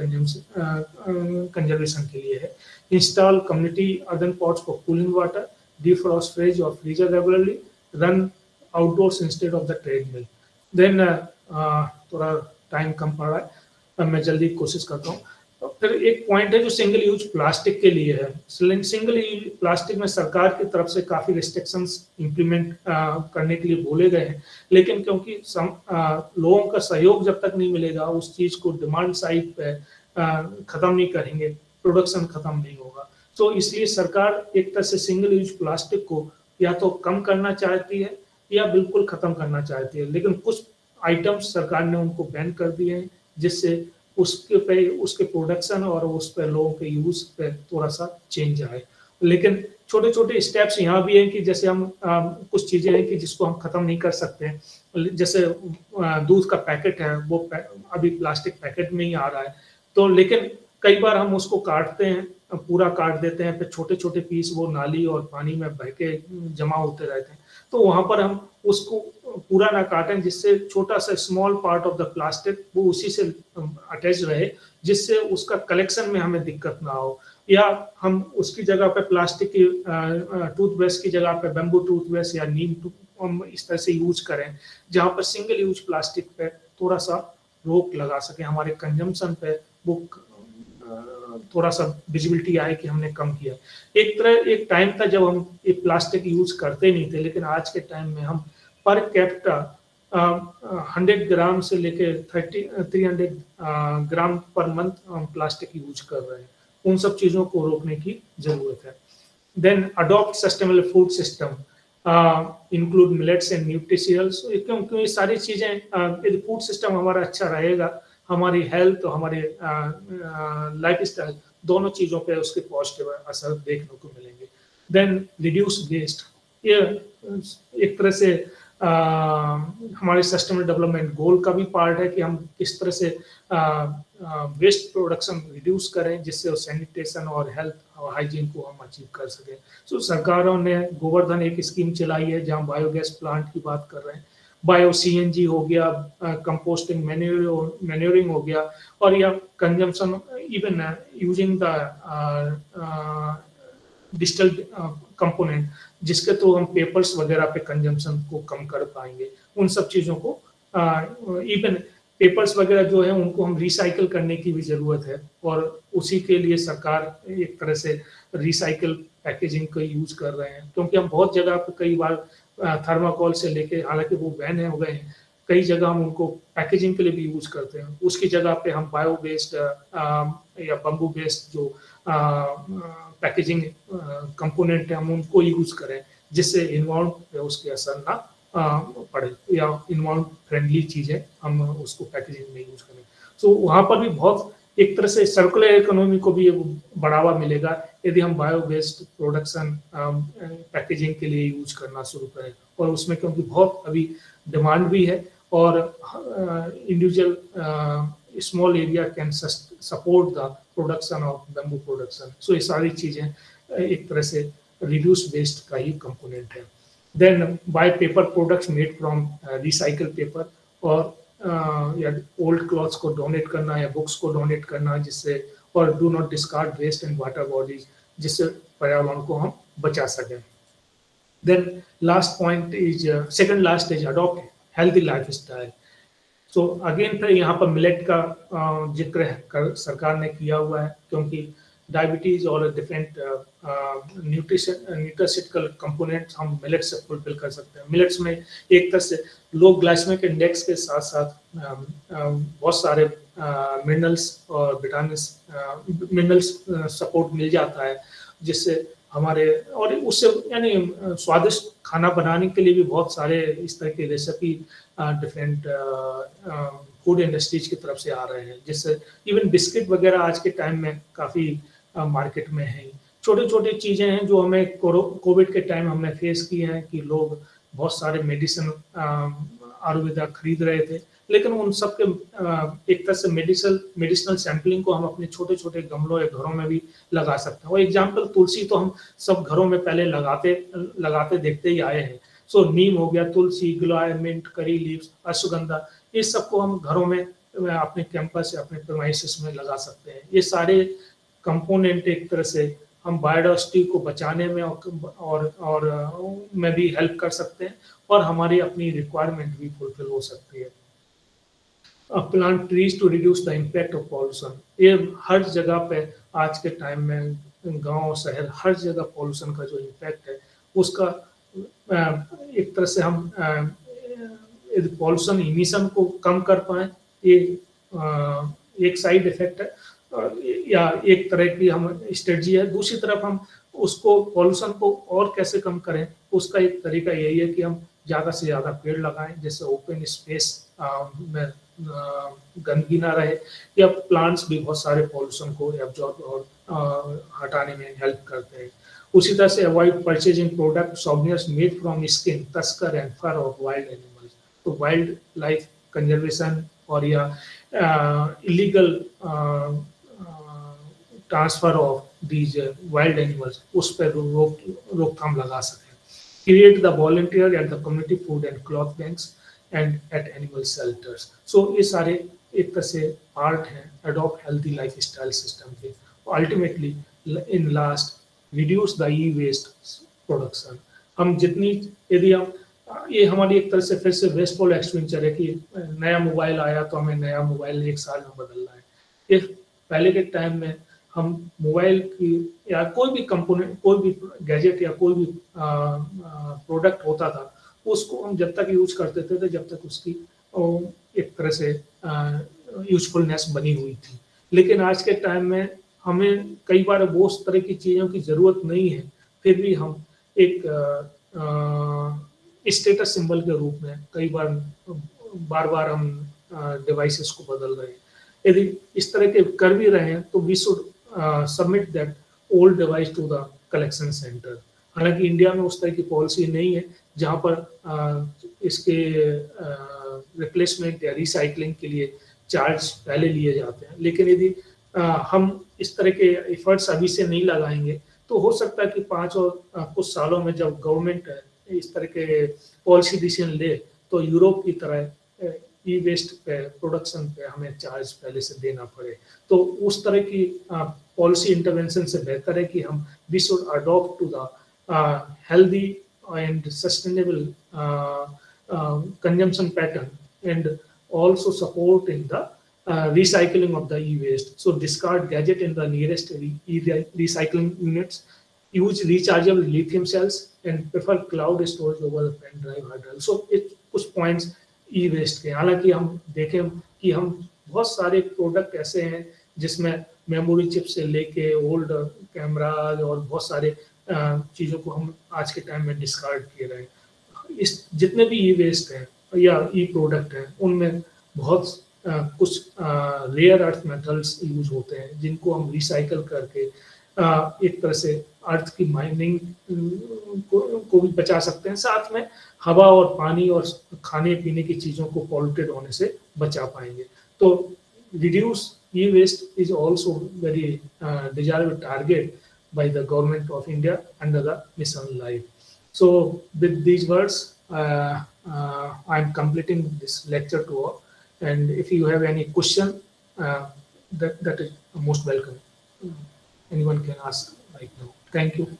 कंजर्वेशन के लिए है। Install community earthen pots for cooling water, defrost fridge or freezer regularly, run outdoors instead of the treadmill. Then uh, uh, थोड़ा टाइम कम पड़ रहा है, अब मैं जल्दी कोशिश करता हूँ। तो फिर एक पॉइंट है जो सिंगल यूज प्लास्टिक के लिए है। सिंगल यूज प्लास्टिक में सरकार की तरफ से काफ़ी रिस्ट्रिक्शंस इम्प्लीमेंट करने के लिए बोले गए हैं, लेकिन क्योंकि सम, आ, लोगों का सहयोग जब तक नहीं मिलेगा उस चीज़ को डिमांड साइड पे ख़त्म नहीं करेंगे, प्रोडक्शन ख़त्म नहीं होगा। तो इसलिए सरकार एक तरह से सिंगल यूज प्लास्टिक को या तो कम करना चाहती है या बिल्कुल ख़त्म करना चाहती है, लेकिन कुछ आइटम्स सरकार ने उनको बैन कर दिए हैं जिससे उसके पे उसके प्रोडक्शन और उस पर लोगों के यूज़ पे थोड़ा सा चेंज आए। लेकिन छोटे छोटे स्टेप्स यहाँ भी हैं कि जैसे हम आ, कुछ चीज़ें हैं कि जिसको हम ख़त्म नहीं कर सकते हैं, जैसे दूध का पैकेट है वो पै, अभी प्लास्टिक पैकेट में ही आ रहा है, तो लेकिन कई बार हम उसको काटते हैं, पूरा काट देते हैं, फिर छोटे छोटे पीस वो नाली और पानी में बह के जमा होते रहते हैं, तो वहाँ पर हम उसको पूरा ना काटें जिससे छोटा सा small part of the plastic वो उसी से अटैच रहे, जिससे उसका कलेक्शन में हमें दिक्कत ना हो। या हम उसकी जगह पे प्लास्टिक की टूथब्रश की जगह पे बैम्बू टूथब्रश या नीम हम इस तरह से यूज करें जहाँ पर सिंगल यूज प्लास्टिक पे थोड़ा सा रोक लगा सके, हमारे कंजम्पशन पे वो थोड़ा सा विजिबिलिटी आए कि हमने कम किया। एक तरह एक टाइम था जब हम ये प्लास्टिक यूज करते नहीं थे, लेकिन आज के टाइम में हम पर कैपिटा हंड्रेड ग्राम से लेके thirty three hundred gram per month हम प्लास्टिक यूज कर रहे हैं। उन सब चीज़ों को रोकने की जरूरत है। Then adopt sustainable food system, include millets and nutritionals, क्योंकि ये सारी चीज़ें यदि फूड सिस्टम हमारा अच्छा रहेगा, हमारी हेल्थ और हमारे लाइफ स्टाइल दोनों चीज़ों पे उसके पॉजिटिव असर देखने को मिलेंगे। देन रिड्यूस वेस्ट, ये एक तरह से आ, हमारे सस्टेनेबल डेवलपमेंट गोल का भी पार्ट है कि हम किस तरह से वेस्ट प्रोडक्शन रिड्यूस करें जिससे सैनिटेशन और हेल्थ और हाइजीन को हम अचीव कर सकें। सो so, सरकारों ने गोवर्धन एक स्कीम चलाई है जहां बायोगैस प्लांट की बात कर रहे हैं, बायो सीएनजी हो गया, कंपोस्टिंग मैन्योर मैन्योरिंग हो गया, और या consumption even using the digital component जिसके थ्रू हम पेपर्स वगैरह पे कंजम्पशन को कम कर पाएंगे। उन सब चीज़ों को इवन पेपर्स वगैरह जो है उनको हम रिसाइकल करने की भी ज़रूरत है, और उसी के लिए सरकार एक तरह से रिसाइकल पैकेजिंग का यूज कर रहे हैं, क्योंकि हम बहुत जगह पे कई बार थर्माकोल से लेके, हालांकि वो बैन हो गए हैं, कई जगह हम उनको पैकेजिंग के लिए भी यूज करते हैं। उसकी जगह पे हम बायो बेस्ड या बम्बू बेस्ड जो पैकेजिंग कंपोनेंट है हम उनको यूज करें जिससे इन्वायरमेंट पे उसके असर ना आ, पड़े, या इन्वायरमेंट फ्रेंडली चीज़ें हम उसको पैकेजिंग में यूज करें। सो so, वहाँ पर भी बहुत एक तरह से सर्कुलर इकोनॉमी को भी बढ़ावा मिलेगा यदि हम बायो बेस्ड प्रोडक्शन पैकेजिंग के लिए यूज करना शुरू करें, और उसमें क्योंकि बहुत अभी डिमांड भी है और individual small area can support the production of bamboo production. So ये सारी चीज़ें एक तरह से रिड्यूस वेस्ट का ही कंपोनेंट है। Then buy paper products made from recycle paper, और uh, या ओल्ड क्लॉथ्स को डोनेट करना या बुक्स को डोनेट करना, जिससे और do not discard waste and water bodies, जिससे पर्यावरण को हम बचा सकें। Then last point is second last is adopt healthy life style. So again फिर यहाँ पर मिलेट का uh, जिक्र कर सरकार ने किया हुआ है, क्योंकि डायबिटीज और डिफरेंट न्यूट्रिशन न्यूट्रिशिटिकल कंपोनेंट्स हम मिलेट से फुलफिल कर सकते हैं। मिलेट्स में एक तरह से लो ग्लाइसेमिक इंडेक्स के साथ साथ uh, uh, बहुत सारे मिनरल्स uh, और विटामिन मिनरल्स सपोर्ट मिल जाता है, जिससे हमारे और उससे यानी स्वादिष्ट खाना बनाने के लिए भी बहुत सारे इस तरह के रेसिपी डिफरेंट फूड इंडस्ट्रीज की तरफ से आ रहे हैं, जिससे इवन बिस्किट वगैरह आज के टाइम में काफ़ी मार्केट में है। छोटे छोटे चीज़ें हैं जो हमें कोविड के टाइम हमने फेस किए हैं कि लोग बहुत सारे मेडिसिन आयुर्वेदा खरीद रहे थे, लेकिन उन सब के एक तरह से मेडिसिनल मेडिसिनल सैम्पलिंग को हम अपने छोटे छोटे गमलों या घरों में भी लगा सकते हैं। और एग्जाम्पल तुलसी तो हम सब घरों में पहले लगाते लगाते देखते ही आए हैं। सो नीम हो गया, tulsi, giloy, mint, curry leaves, ashwagandha, ये सबको हम घरों में अपने कैंपस या अपने प्रेमाइसेस में लगा सकते हैं। ये सारे कंपोनेंट एक तरह से हम बायोडाइवर्सिटी को बचाने में और और, और में भी हेल्प कर सकते हैं, और हमारी अपनी रिक्वायरमेंट भी फुलफिल हो सकती है। Plant trees to reduce the impact of pollution, ये हर जगह पे आज के टाइम में गांव शहर हर जगह पॉल्यूशन का जो इम्पैक्ट है उसका एक तरह से हम यदि पॉल्यूशन इमिशन को कम कर पाए, ये एक साइड इफेक्ट है या एक तरह की हम स्ट्रेटजी है। दूसरी तरफ हम उसको पॉल्यूशन को और कैसे कम करें, उसका एक तरीका यही है कि हम ज़्यादा से ज़्यादा पेड़ लगाएं, जैसे ओपन स्पेस में गंदगी ना रहे, या प्लांट्स भी बहुत सारे पॉल्यूशन को एब्जॉर्ब और आ, हटाने में हेल्प करते हैं। उसी तरह से avoid purchasing product souvenirs made from skin, tusker and fur of wild animals. तो वाइल्ड लाइफ कंजर्वेशन और या illegal transfer of these wild animals, उस पर रोक रोकथाम लगा सकें। Create the volunteer at the community food and cloth banks and at animal shelters. So ये सारे एक तरह से पार्ट हैं adopt healthy life style system के। Ultimately in last reduce the e waste production. हम जितनी यदि हम ये हमारी एक तरह से फिर से वेस्टफुल एक्सपेंडिचर है कि नया मोबाइल आया तो हमें नया मोबाइल एक साल में बदलना है। ये पहले के टाइम में हम मोबाइल की या कोई भी कंपोनेंट, कोई भी गैजेट या कोई भी प्रोडक्ट होता था, उसको हम जब तक यूज करते थे तो जब तक उसकी एक तरह से यूजफुलनेस बनी हुई थी। लेकिन आज के टाइम में हमें कई बार वो उस तरह की चीज़ों की ज़रूरत नहीं है, फिर भी हम एक स्टेटस सिंबल के रूप में कई बार बार बार हम डिवाइसेस को बदल रहे हैं। यदि इस तरह के कर भी रहे हैं तो we should submit that old device to the collection centre. हालांकि इंडिया में उस तरह की पॉलिसी नहीं है जहां पर uh, इसके रिप्लेसमेंट uh, या रिसाइकलिंग के लिए चार्ज पहले लिए जाते हैं। लेकिन यदि uh, हम इस तरह के एफर्ट्स अभी से नहीं लगाएंगे तो हो सकता है कि पाँच और uh, कुछ सालों में जब गवर्नमेंट इस तरह के पॉलिसी डिसीजन ले तो यूरोप की तरह ई वेस्ट पे प्रोडक्शन पे हमें चार्ज पहले से देना पड़े। तो उस तरह की पॉलिसी इंटरवेंशन से बेहतर है कि हम we should adopt to the healthy and sustainable consumption pattern and also support in the uh, recycling of the e-waste. So discard gadget in the nearest e-recycling units, use rechargeable lithium cells and prefer cloud storage over the pen drive hard drive. So it कुछ points e-waste के। हालांकि हम देखें कि हम बहुत सारे प्रोडक्ट ऐसे हैं जिसमें मेमोरी चिप से लेके ओल्ड कैमरा और बहुत सारे चीज़ों को हम आज के टाइम में डिस्कार्ड किए रहे हैं। इस जितने भी ई वेस्ट हैं या ई प्रोडक्ट हैं उनमें बहुत आ, कुछ रेयर अर्थ मेटल्स यूज होते हैं जिनको हम रिसाइकल करके आ, एक तरह से अर्थ की माइनिंग को, को भी बचा सकते हैं, साथ में हवा और पानी और खाने पीने की चीज़ों को पॉल्यूटेड होने से बचा पाएंगे। तो reduce e waste is also very desirable target by the government of India under the mission life. So with these words Uh, uh, I'm completing this lecture to all, and if you have any question, uh, that that is most welcome. Anyone can ask right now. Thank you.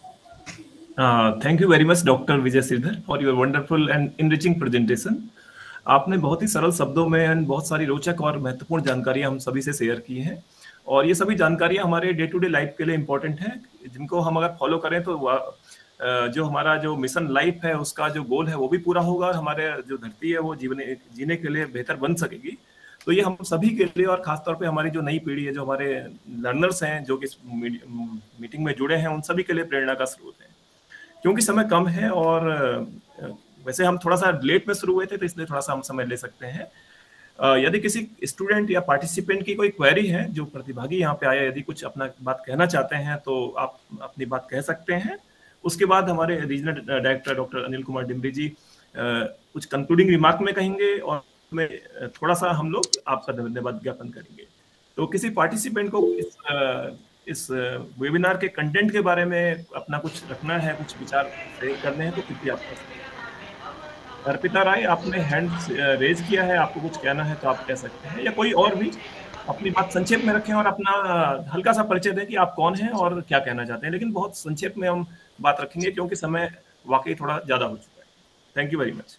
Uh, thank you very much, Doctor Vijay Sridhar, for your wonderful and enriching presentation. आपने बहुत ही सरल शब्दों में बहुत सारी रोचक और महत्वपूर्ण जानकारियां हम सभी से शेयर की हैं, और ये सभी जानकारियां हमारे डे टू डे लाइफ के लिए इम्पोर्टेंट हैं, जिनको हम अगर फॉलो करें तो जो हमारा जो मिशन लाइफ है उसका जो गोल है वो भी पूरा होगा और हमारे जो धरती है वो जीवन जीने के लिए बेहतर बन सकेगी। तो ये हम सभी के लिए और खासतौर पे हमारी जो नई पीढ़ी है, जो हमारे लर्नर्स हैं जो कि मीटिंग में जुड़े हैं, उन सभी के लिए प्रेरणा का स्रोत है। क्योंकि समय कम है और वैसे हम थोड़ा सा लेट में शुरू हुए थे तो इसलिए थोड़ा सा हम समय ले सकते हैं। यदि किसी स्टूडेंट या पार्टिसिपेंट की कोई क्वेरी है, जो प्रतिभागी यहाँ पे आया, यदि कुछ अपना बात कहना चाहते हैं तो आप अपनी बात कह सकते हैं। उसके बाद हमारे regional director doctor Anil Kumar Dimri ji कुछ कंक्लूडिंग रिमार्क में कहेंगे और में थोड़ा सा हम लोग आपका धन्यवाद ज्ञापन करेंगे। तो किसी पार्टिसिपेंट को इस इस वेबिनार के कंटेंट के बारे में अपना कुछ रखना है, कुछ विचार शेयर करने हैं तो कृपया आप कर सकते हैं। अर्पिता राय, आपने हैंड रेज किया है, आपको कुछ कहना है तो आप कह सकते हैं, या कोई और भी अपनी बात संक्षेप में रखें और अपना हल्का सा परिचय दें कि आप कौन हैं और क्या कहना चाहते हैं, लेकिन बहुत संक्षेप में हम बात रखेंगे क्योंकि समय वाकई थोड़ा ज्यादा हो चुका है। Thank you very much.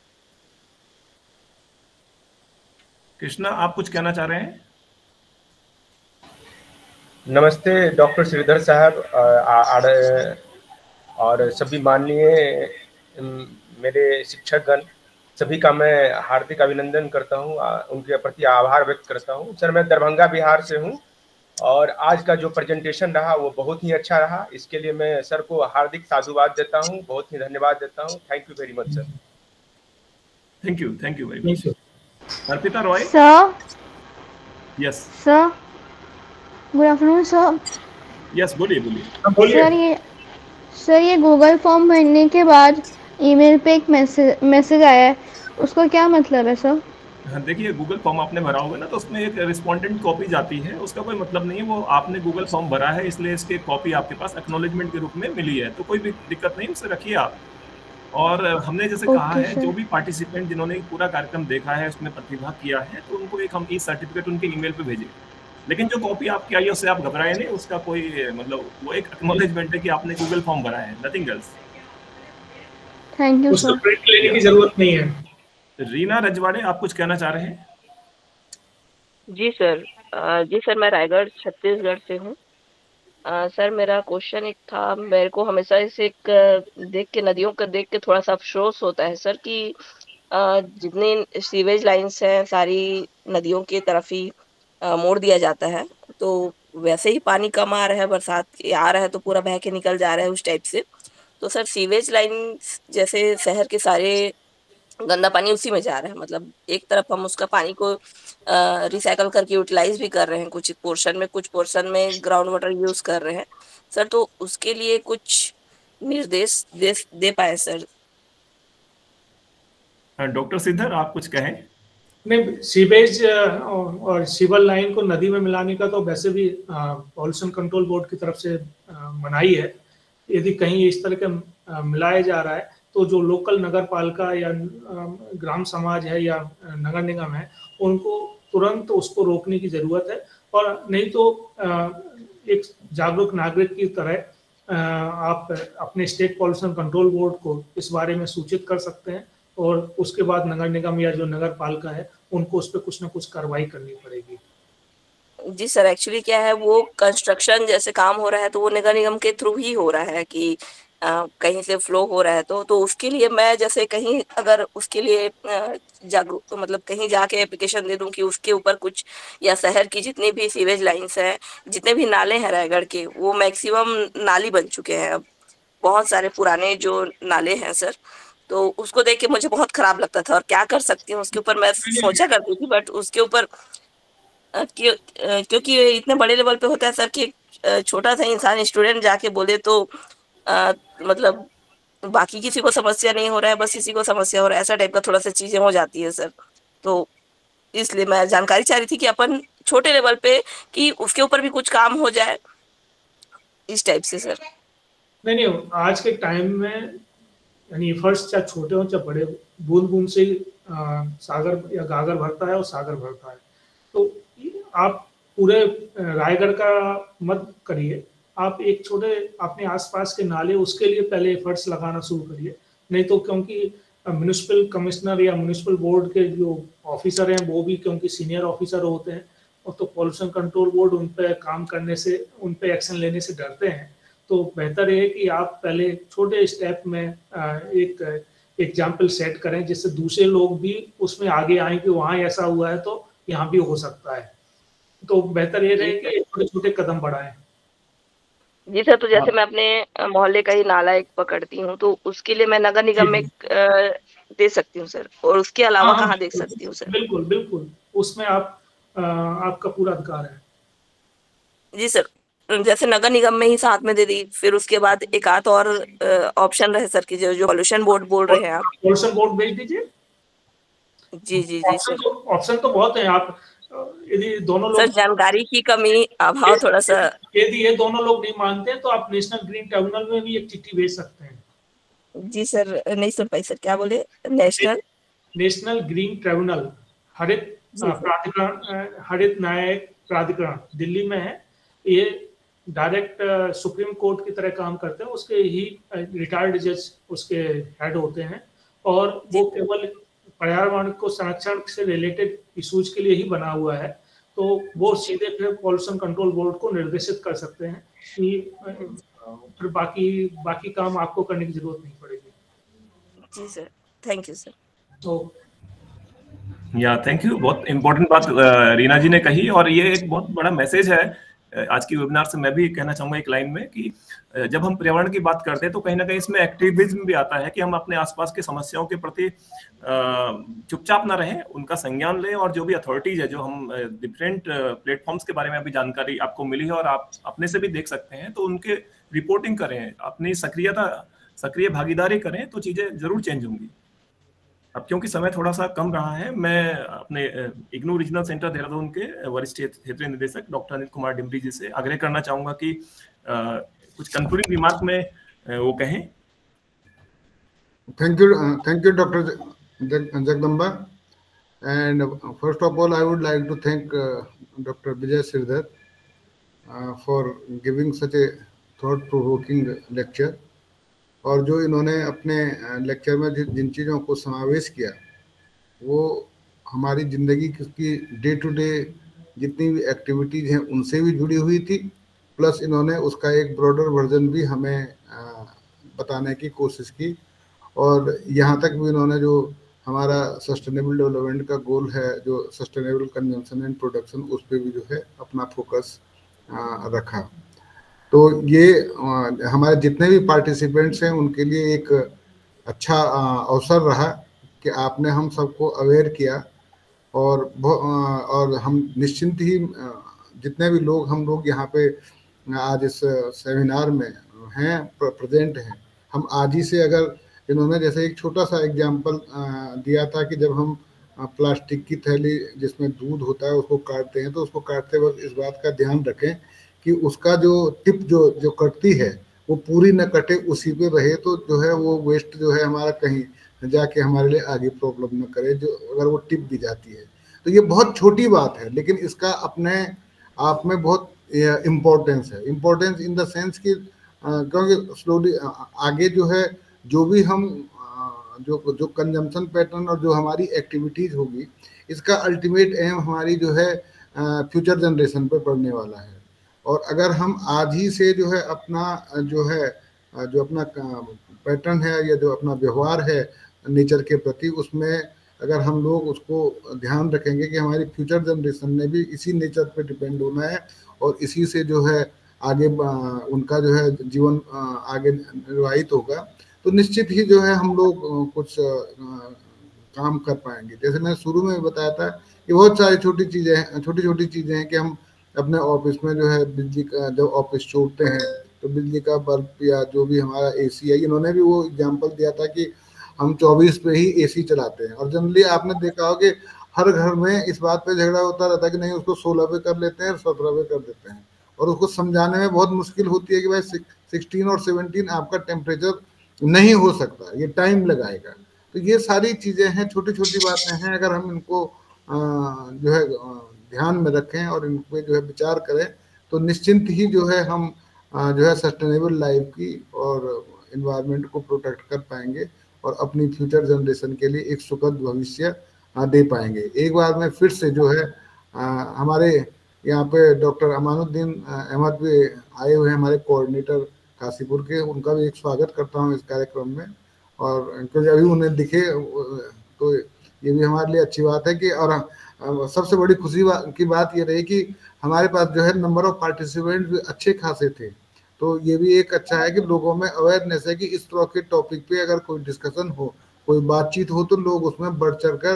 Krishna, आप कुछ कहना चाह रहे हैं? नमस्ते डॉक्टर श्रीधर साहब और सभी माननीय मेरे शिक्षकगण, सभी का मैं हार्दिक अभिनंदन करता हूं, उनके प्रति आभार व्यक्त करता हूं। सर, मैं दरभंगा बिहार से हूं और आज का जो प्रेजेंटेशन रहा वो बहुत ही अच्छा रहा। इसके लिए मैं सर को हार्दिक साधुवाद देता हूं, बहुत ही धन्यवाद देता हूं। Thank you very much sir. Thank you thank you very much. Arpita Roy sir. Yes sir, good afternoon sir. Yes, बोलिए बोलिए सर। ये सर ये गूगल फॉर्म भरने के बाद ईमेल पे एक मैसेज मैसेज आया है, उसका क्या मतलब है सर? हाँ, देखिए, गूगल फॉर्म आपने भरा होगा ना, तो उसमें एक रिस्पोंडेंट कॉपी जाती है, उसका कोई मतलब नहीं है, वो आपने गूगल फॉर्म भरा है इसलिए इसकी कॉपी आपके पास एक्नॉलेजमेंट के रूप में मिली है, तो कोई भी दिक्कत नहीं, उसे रखिए आप। और हमने जैसे okay, कहा है, जो भी पार्टिसिपेंट जिन्होंने पूरा कार्यक्रम देखा है, उसमें प्रतिभाग किया है, तो उनको एक हम ई सर्टिफिकेट उनके ईमेल पे भेजें। लेकिन जो कॉपी आपकी आई है उससे आप घबराए नहीं, उसका कोई मतलब वो एक एक्नॉलेजमेंट है कि आपने गूगल फॉर्म भरा है, नथिंग एल्स। थैंक यू उसको सर। प्रिंट लेने की जरूरत नहीं है। रीना रजवाड़े, आप कुछ कहना चाह रहे हैं? जी सर। अ, जी सर, मैं रायगढ़ छत्तीसगढ़ से हूँ। अ, सर मेरा क्वेश्चन एक था, मेरे को हमेशा इसे एक अ, देख के, नदियों को देख के थोड़ा सा अफसोस होता है सर कि अ, जितनी सीवेज लाइन्स हैं सारी नदियों की तरफ ही अ, मोड़ दिया जाता है। तो वैसे ही पानी कम आ रहा है, बरसात के आ रहा है तो पूरा बह के निकल जा रहा है उस टाइप से। तो सर सीवेज लाइन्स जैसे शहर के सारे गंदा पानी उसी में जा रहा है, मतलब एक तरफ हम उसका पानी को रिसाइकल करके यूटिलाइज भी कर रहे हैं कुछ पोर्शन में, कुछ पोर्शन में ग्राउंड वाटर यूज कर रहे हैं सर। तो उसके लिए कुछ निर्देश दे, दे पाए सर। डॉक्टर सिद्धर, आप कुछ कहें? नहीं, सीवेज और सीवर लाइन को नदी में मिलाने का तो वैसे भी पॉल्यूशन कंट्रोल बोर्ड की तरफ से मनाही है। यदि कहीं इस तरह के मिलाया जा रहा है तो जो लोकल नगर पालिका या ग्राम समाज है या नगर निगम है, उनको तुरंत उसको रोकने की जरूरत है। और नहीं तो एक जागरूक नागरिक की तरह आप अपने स्टेट पॉल्यूशन कंट्रोल बोर्ड को इस बारे में सूचित कर सकते हैं और उसके बाद नगर निगम या जो नगर पालिका है उनको उस पर कुछ ना कुछ कार्रवाई करनी पड़ेगी। जी सर, एक्चुअली क्या है, वो कंस्ट्रक्शन जैसे काम हो रहा है तो वो नगर निगम के थ्रू ही हो रहा है कि आ, कहीं से फ्लो हो रहा है तो तो उसके लिए मैं जैसे कहीं अगर उसके लिए जागरूक तो मतलब कहीं जाके एप्लीकेशन दे दूं कि उसके ऊपर कुछ, या शहर की जितनी भी सीवेज लाइंस हैं, जितने भी नाले हैं रायगढ़ के, वो मैक्सिमम नाली बन चुके हैं अब, बहुत सारे पुराने जो नाले हैं सर। तो उसको देख के मुझे बहुत खराब लगता था और क्या कर सकती हूँ उसके ऊपर मैं सोचा करती थी, बट उसके ऊपर क्यों क्योंकि इतने बड़े लेवल पे होता है सर कि छोटा सा इंसान स्टूडेंट जाके बोले तो आ, मतलब बाकी किसी को समस्या नहीं हो रहा है, बस इसी को समस्या हो रहा है, ऐसा टाइप का थोड़ा सा चीजें हो जाती है सर। तो इसलिए मैं जानकारी चाह रही थी कि अपन छोटे लेवल पे कि उसके ऊपर भी कुछ काम हो जाए इस टाइप से सर। नहीं नहीं, आज के टाइम में यानी एफर्ट्स चाहे छोटे हो चाहे बड़े, बूंद बूंद से सागर या गागर भरता है और सागर भरता है। तो आप पूरे रायगढ़ का मत करिए, आप एक छोटे अपने आसपास के नाले उसके लिए पहले एफर्ट्स लगाना शुरू करिए। नहीं तो क्योंकि म्यूनिसिपल कमिश्नर या म्यूनिसिपल बोर्ड के जो ऑफिसर हैं वो भी क्योंकि सीनियर ऑफिसर होते हैं और तो पॉल्यूशन कंट्रोल बोर्ड उन पर काम करने से, उन पर एक्शन लेने से डरते हैं। तो बेहतर है कि आप पहले छोटे स्टेप में एक एग्जाम्पल सेट करें जिससे दूसरे लोग भी उसमें आगे आए कि वहाँ ऐसा हुआ है तो यहाँ भी हो सकता है। तो बेहतर ये रहे कि छोटे छोटे कदम बढ़ाएं। जी सर, तो जैसे मैं अपने मोहल्ले का ही नाला एक पकड़ती हूँ तो उसके लिए मैं नगर निगम में दे सकती हूँ सर, और उसके अलावा कहाँ देख सकती हूँ सर? बिल्कुल बिल्कुल, उसमें आप आ, आपका पूरा अधिकार है। जी सर, जैसे नगर निगम में ही साथ में दे दी, फिर उसके बाद एक आध और ऑप्शन रहे सर की जो जो पॉल्यूशन बोर्ड बोल रहे हैं आप। पॉल्यूशन बोर्ड भेज दीजिए। जी जी जी सर, ऑप्शन तो बहुत है। आप यदि दोनों लोग, सर जानकारी की कमी, अभाव थोड़ा सा, यदि ये दोनों लोग नहीं मानते हैं तो आप नेशनल ग्रीन ट्रिब्यूनल में भी एक चिट्ठी भेज सकते हैं। जी सर, नहीं सुन पाई सर, क्या बोले? नेशनल नेशनल ग्रीन ट्रिब्यूनल, हरित प्राधिकरण, हरित न्यायिक प्राधिकरण दिल्ली में है। ये डायरेक्ट सुप्रीम कोर्ट की तरह काम करते हैं, उसके ही रिटायर्ड जज उसके हेड होते हैं और वो केवल पर्यावरण को संरक्षण से रिलेटेड इश्यूज के लिए ही बना हुआ है। तो वो सीधे फिर पॉल्यूशन कंट्रोल बोर्ड को निर्देशित कर सकते हैं कि फिर बाकी बाकी काम आपको करने की जरूरत नहीं पड़ेगी। जी सर, थैंक यू सर। तो या थैंक यू, बहुत इंपॉर्टेंट बात रीना जी ने कही और ये एक बहुत बड़ा मैसेज है आज की वेबिनार से। मैं भी कहना चाहूंगा एक लाइन में कि जब हम पर्यावरण की बात करते हैं तो कहीं ना कहीं इसमें एक्टिविज्म भी आता है कि हम अपने आसपास के समस्याओं के प्रति चुपचाप ना रहें, उनका संज्ञान लें और जो भी अथॉरिटीज है, जो हम डिफरेंट प्लेटफॉर्म्स के बारे में अभी जानकारी आपको मिली है और आप अपने से भी देख सकते हैं, तो उनके रिपोर्टिंग करें, अपनी सक्रियता सक्रिय भागीदारी करें तो चीजें जरूर चेंज होंगी। अब क्योंकि समय थोड़ा सा कम रहा है, मैं अपने इग्नू रीजनल सेंटर देहरादून के वरिष्ठ क्षेत्रीय निदेशक डॉक्टर अनिल कुमार डिमरी जी से आग्रह करना चाहूंगा कि आ, कुछ कंक्लूडिंग रिमार्क में वो कहें। Thank you, thank you doctor Jagdamba, and first of all I would like to thank doctor Vijay Shridhar for giving such a thought provoking lecture. और जो इन्होंने अपने लेक्चर में जिन चीज़ों को समावेश किया वो हमारी ज़िंदगी की डे टू डे जितनी भी एक्टिविटीज़ हैं उनसे भी जुड़ी हुई थी, प्लस इन्होंने उसका एक ब्रॉडर वर्जन भी हमें बताने की कोशिश की। और यहाँ तक भी इन्होंने जो हमारा सस्टेनेबल डेवलपमेंट का गोल है, जो सस्टेनेबल कंजम्पशन एंड प्रोडक्शन, उस पर भी जो है अपना फोकस रखा। तो ये हमारे जितने भी पार्टिसिपेंट्स हैं उनके लिए एक अच्छा अवसर रहा कि आपने हम सबको अवेयर किया। और और हम निश्चिंत ही जितने भी लोग हम लोग यहाँ पे आज इस सेमिनार में हैं, प्रेजेंट हैं, हम आज ही से, अगर इन्होंने जैसे एक छोटा सा एग्जाम्पल दिया था कि जब हम प्लास्टिक की थैली जिसमें दूध होता है उसको काटते हैं तो उसको काटते वक्त इस बात का ध्यान रखें कि उसका जो टिप जो जो कटती है वो पूरी न कटे, उसी पे रहे, तो जो है वो वेस्ट जो है हमारा कहीं जाके हमारे लिए आगे प्रॉब्लम न करे, जो अगर वो टिप भी जाती है। तो ये बहुत छोटी बात है, लेकिन इसका अपने आप में बहुत इम्पोर्टेंस है। इम्पोर्टेंस इन द सेंस कि क्योंकि स्लोली आगे जो है जो भी हम जो जो कंजम्पशन पैटर्न और जो हमारी एक्टिविटीज़ होगी, इसका अल्टीमेट एम हमारी जो है फ्यूचर जनरेशन पे पड़ने वाला है। और अगर हम आज ही से जो है अपना जो है जो अपना पैटर्न है या जो अपना व्यवहार है नेचर के प्रति, उसमें अगर हम लोग उसको ध्यान रखेंगे कि हमारी फ्यूचर जनरेशन ने भी इसी नेचर पे डिपेंड होना है और इसी से जो है आगे उनका जो है जीवन आगे निर्वाहित होगा, तो निश्चित ही जो है हम लोग कुछ काम कर पाएंगे। जैसे मैंने शुरू में बताया था कि बहुत सारी छोटी चीज़ें हैं, छोटी छोटी चीज़ें हैं कि हम अपने ऑफिस में जो है बिजली का, जब ऑफिस छोड़ते हैं तो बिजली का बल्ब या जो भी हमारा एसी है, इन्होंने भी वो एग्जांपल दिया था कि हम चौबीस पे ही एसी चलाते हैं। और जनरली आपने देखा हो कि हर घर में इस बात पे झगड़ा होता रहता है कि नहीं उसको सोलह पे कर लेते हैं और सत्रह पे कर देते हैं, और उसको समझाने में बहुत मुश्किल होती है कि भाई सिक्सटीन और सेवनटीन आपका टेम्परेचर नहीं हो सकता, ये टाइम लगाएगा। तो ये सारी चीज़ें हैं, छोटी छोटी बातें हैं, अगर हम इनको जो है ध्यान में रखें और इन पे जो है विचार करें तो निश्चिंत ही जो है हम जो है सस्टेनेबल लाइफ की और इन्वायरमेंट को प्रोटेक्ट कर पाएंगे और अपनी फ्यूचर जनरेशन के लिए एक सुखद भविष्य दे पाएंगे। एक बार में फिर से जो है हमारे यहाँ पे डॉक्टर अमानुद्दीन अहमद भी आए हुए हैं, हमारे कोऑर्डिनेटर काशीपुर के, उनका भी एक स्वागत करता हूँ इस कार्यक्रम में। और क्योंकि अभी उन्हें दिखे तो ये भी हमारे लिए अच्छी बात है कि, और सबसे बड़ी खुशी की बात ये रही कि हमारे पास जो है नंबर ऑफ पार्टिसिपेंट भी अच्छे खासे थे। तो ये भी एक अच्छा है कि लोगों में अवेयरनेस है कि इस तरह के टॉपिक पे अगर कोई डिस्कशन हो, कोई बातचीत हो, तो लोग उसमें बढ़ चढ़ कर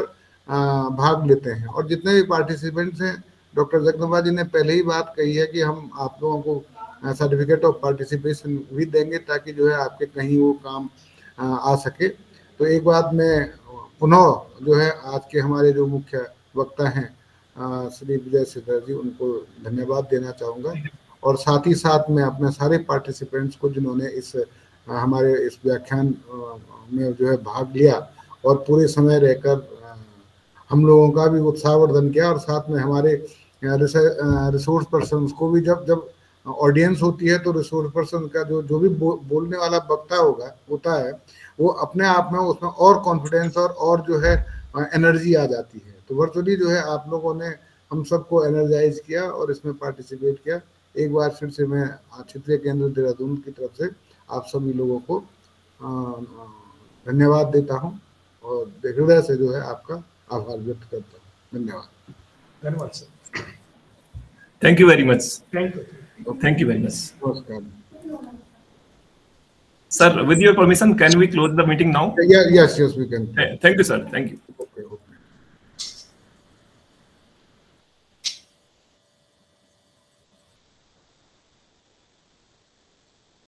भाग लेते हैं। और जितने भी पार्टिसिपेंट्स हैं, डॉक्टर जगदम्बा जी ने पहले ही बात कही है कि हम आप लोगों को सर्टिफिकेट ऑफ पार्टिसिपेशन भी देंगे ताकि जो है आपके कहीं वो काम आ सके। तो एक बात मैं पुनः जो है आज के हमारे जो मुख्य वक्ता हैं श्री विजय सिद्धर जी, उनको धन्यवाद देना चाहूँगा। और साथ ही साथ मैं अपने सारे पार्टिसिपेंट्स को जिन्होंने इस हमारे इस व्याख्यान में जो है भाग लिया और पूरे समय रहकर हम लोगों का भी उत्साहवर्धन किया, और साथ में हमारे रिसोर्स पर्सन को भी, जब जब ऑडियंस होती है तो रिसोर्स पर्सन का जो जो भी बो, बोलने वाला वक्ता होगा होता है वो अपने आप में उसमें और कॉन्फिडेंस और और जो है एनर्जी आ जाती है। तो वर्चुअली जो है आप लोगों ने हम सबको एनर्जाइज किया और इसमें पार्टिसिपेट किया। एक बार फिर से मैं क्षेत्रीय केंद्र देहरादून की तरफ से आप सभी लोगों को धन्यवाद देता हूं और हृदय से जो है आपका आभार व्यक्त करता हूं। धन्यवाद। धन्यवाद सर। Thank you very much. Thank you. Thank you very much. नमस्कार। Sir, with your permission, can we close the meeting now? Yeah, yes, yes, we can. Thank you, sir. Thank you.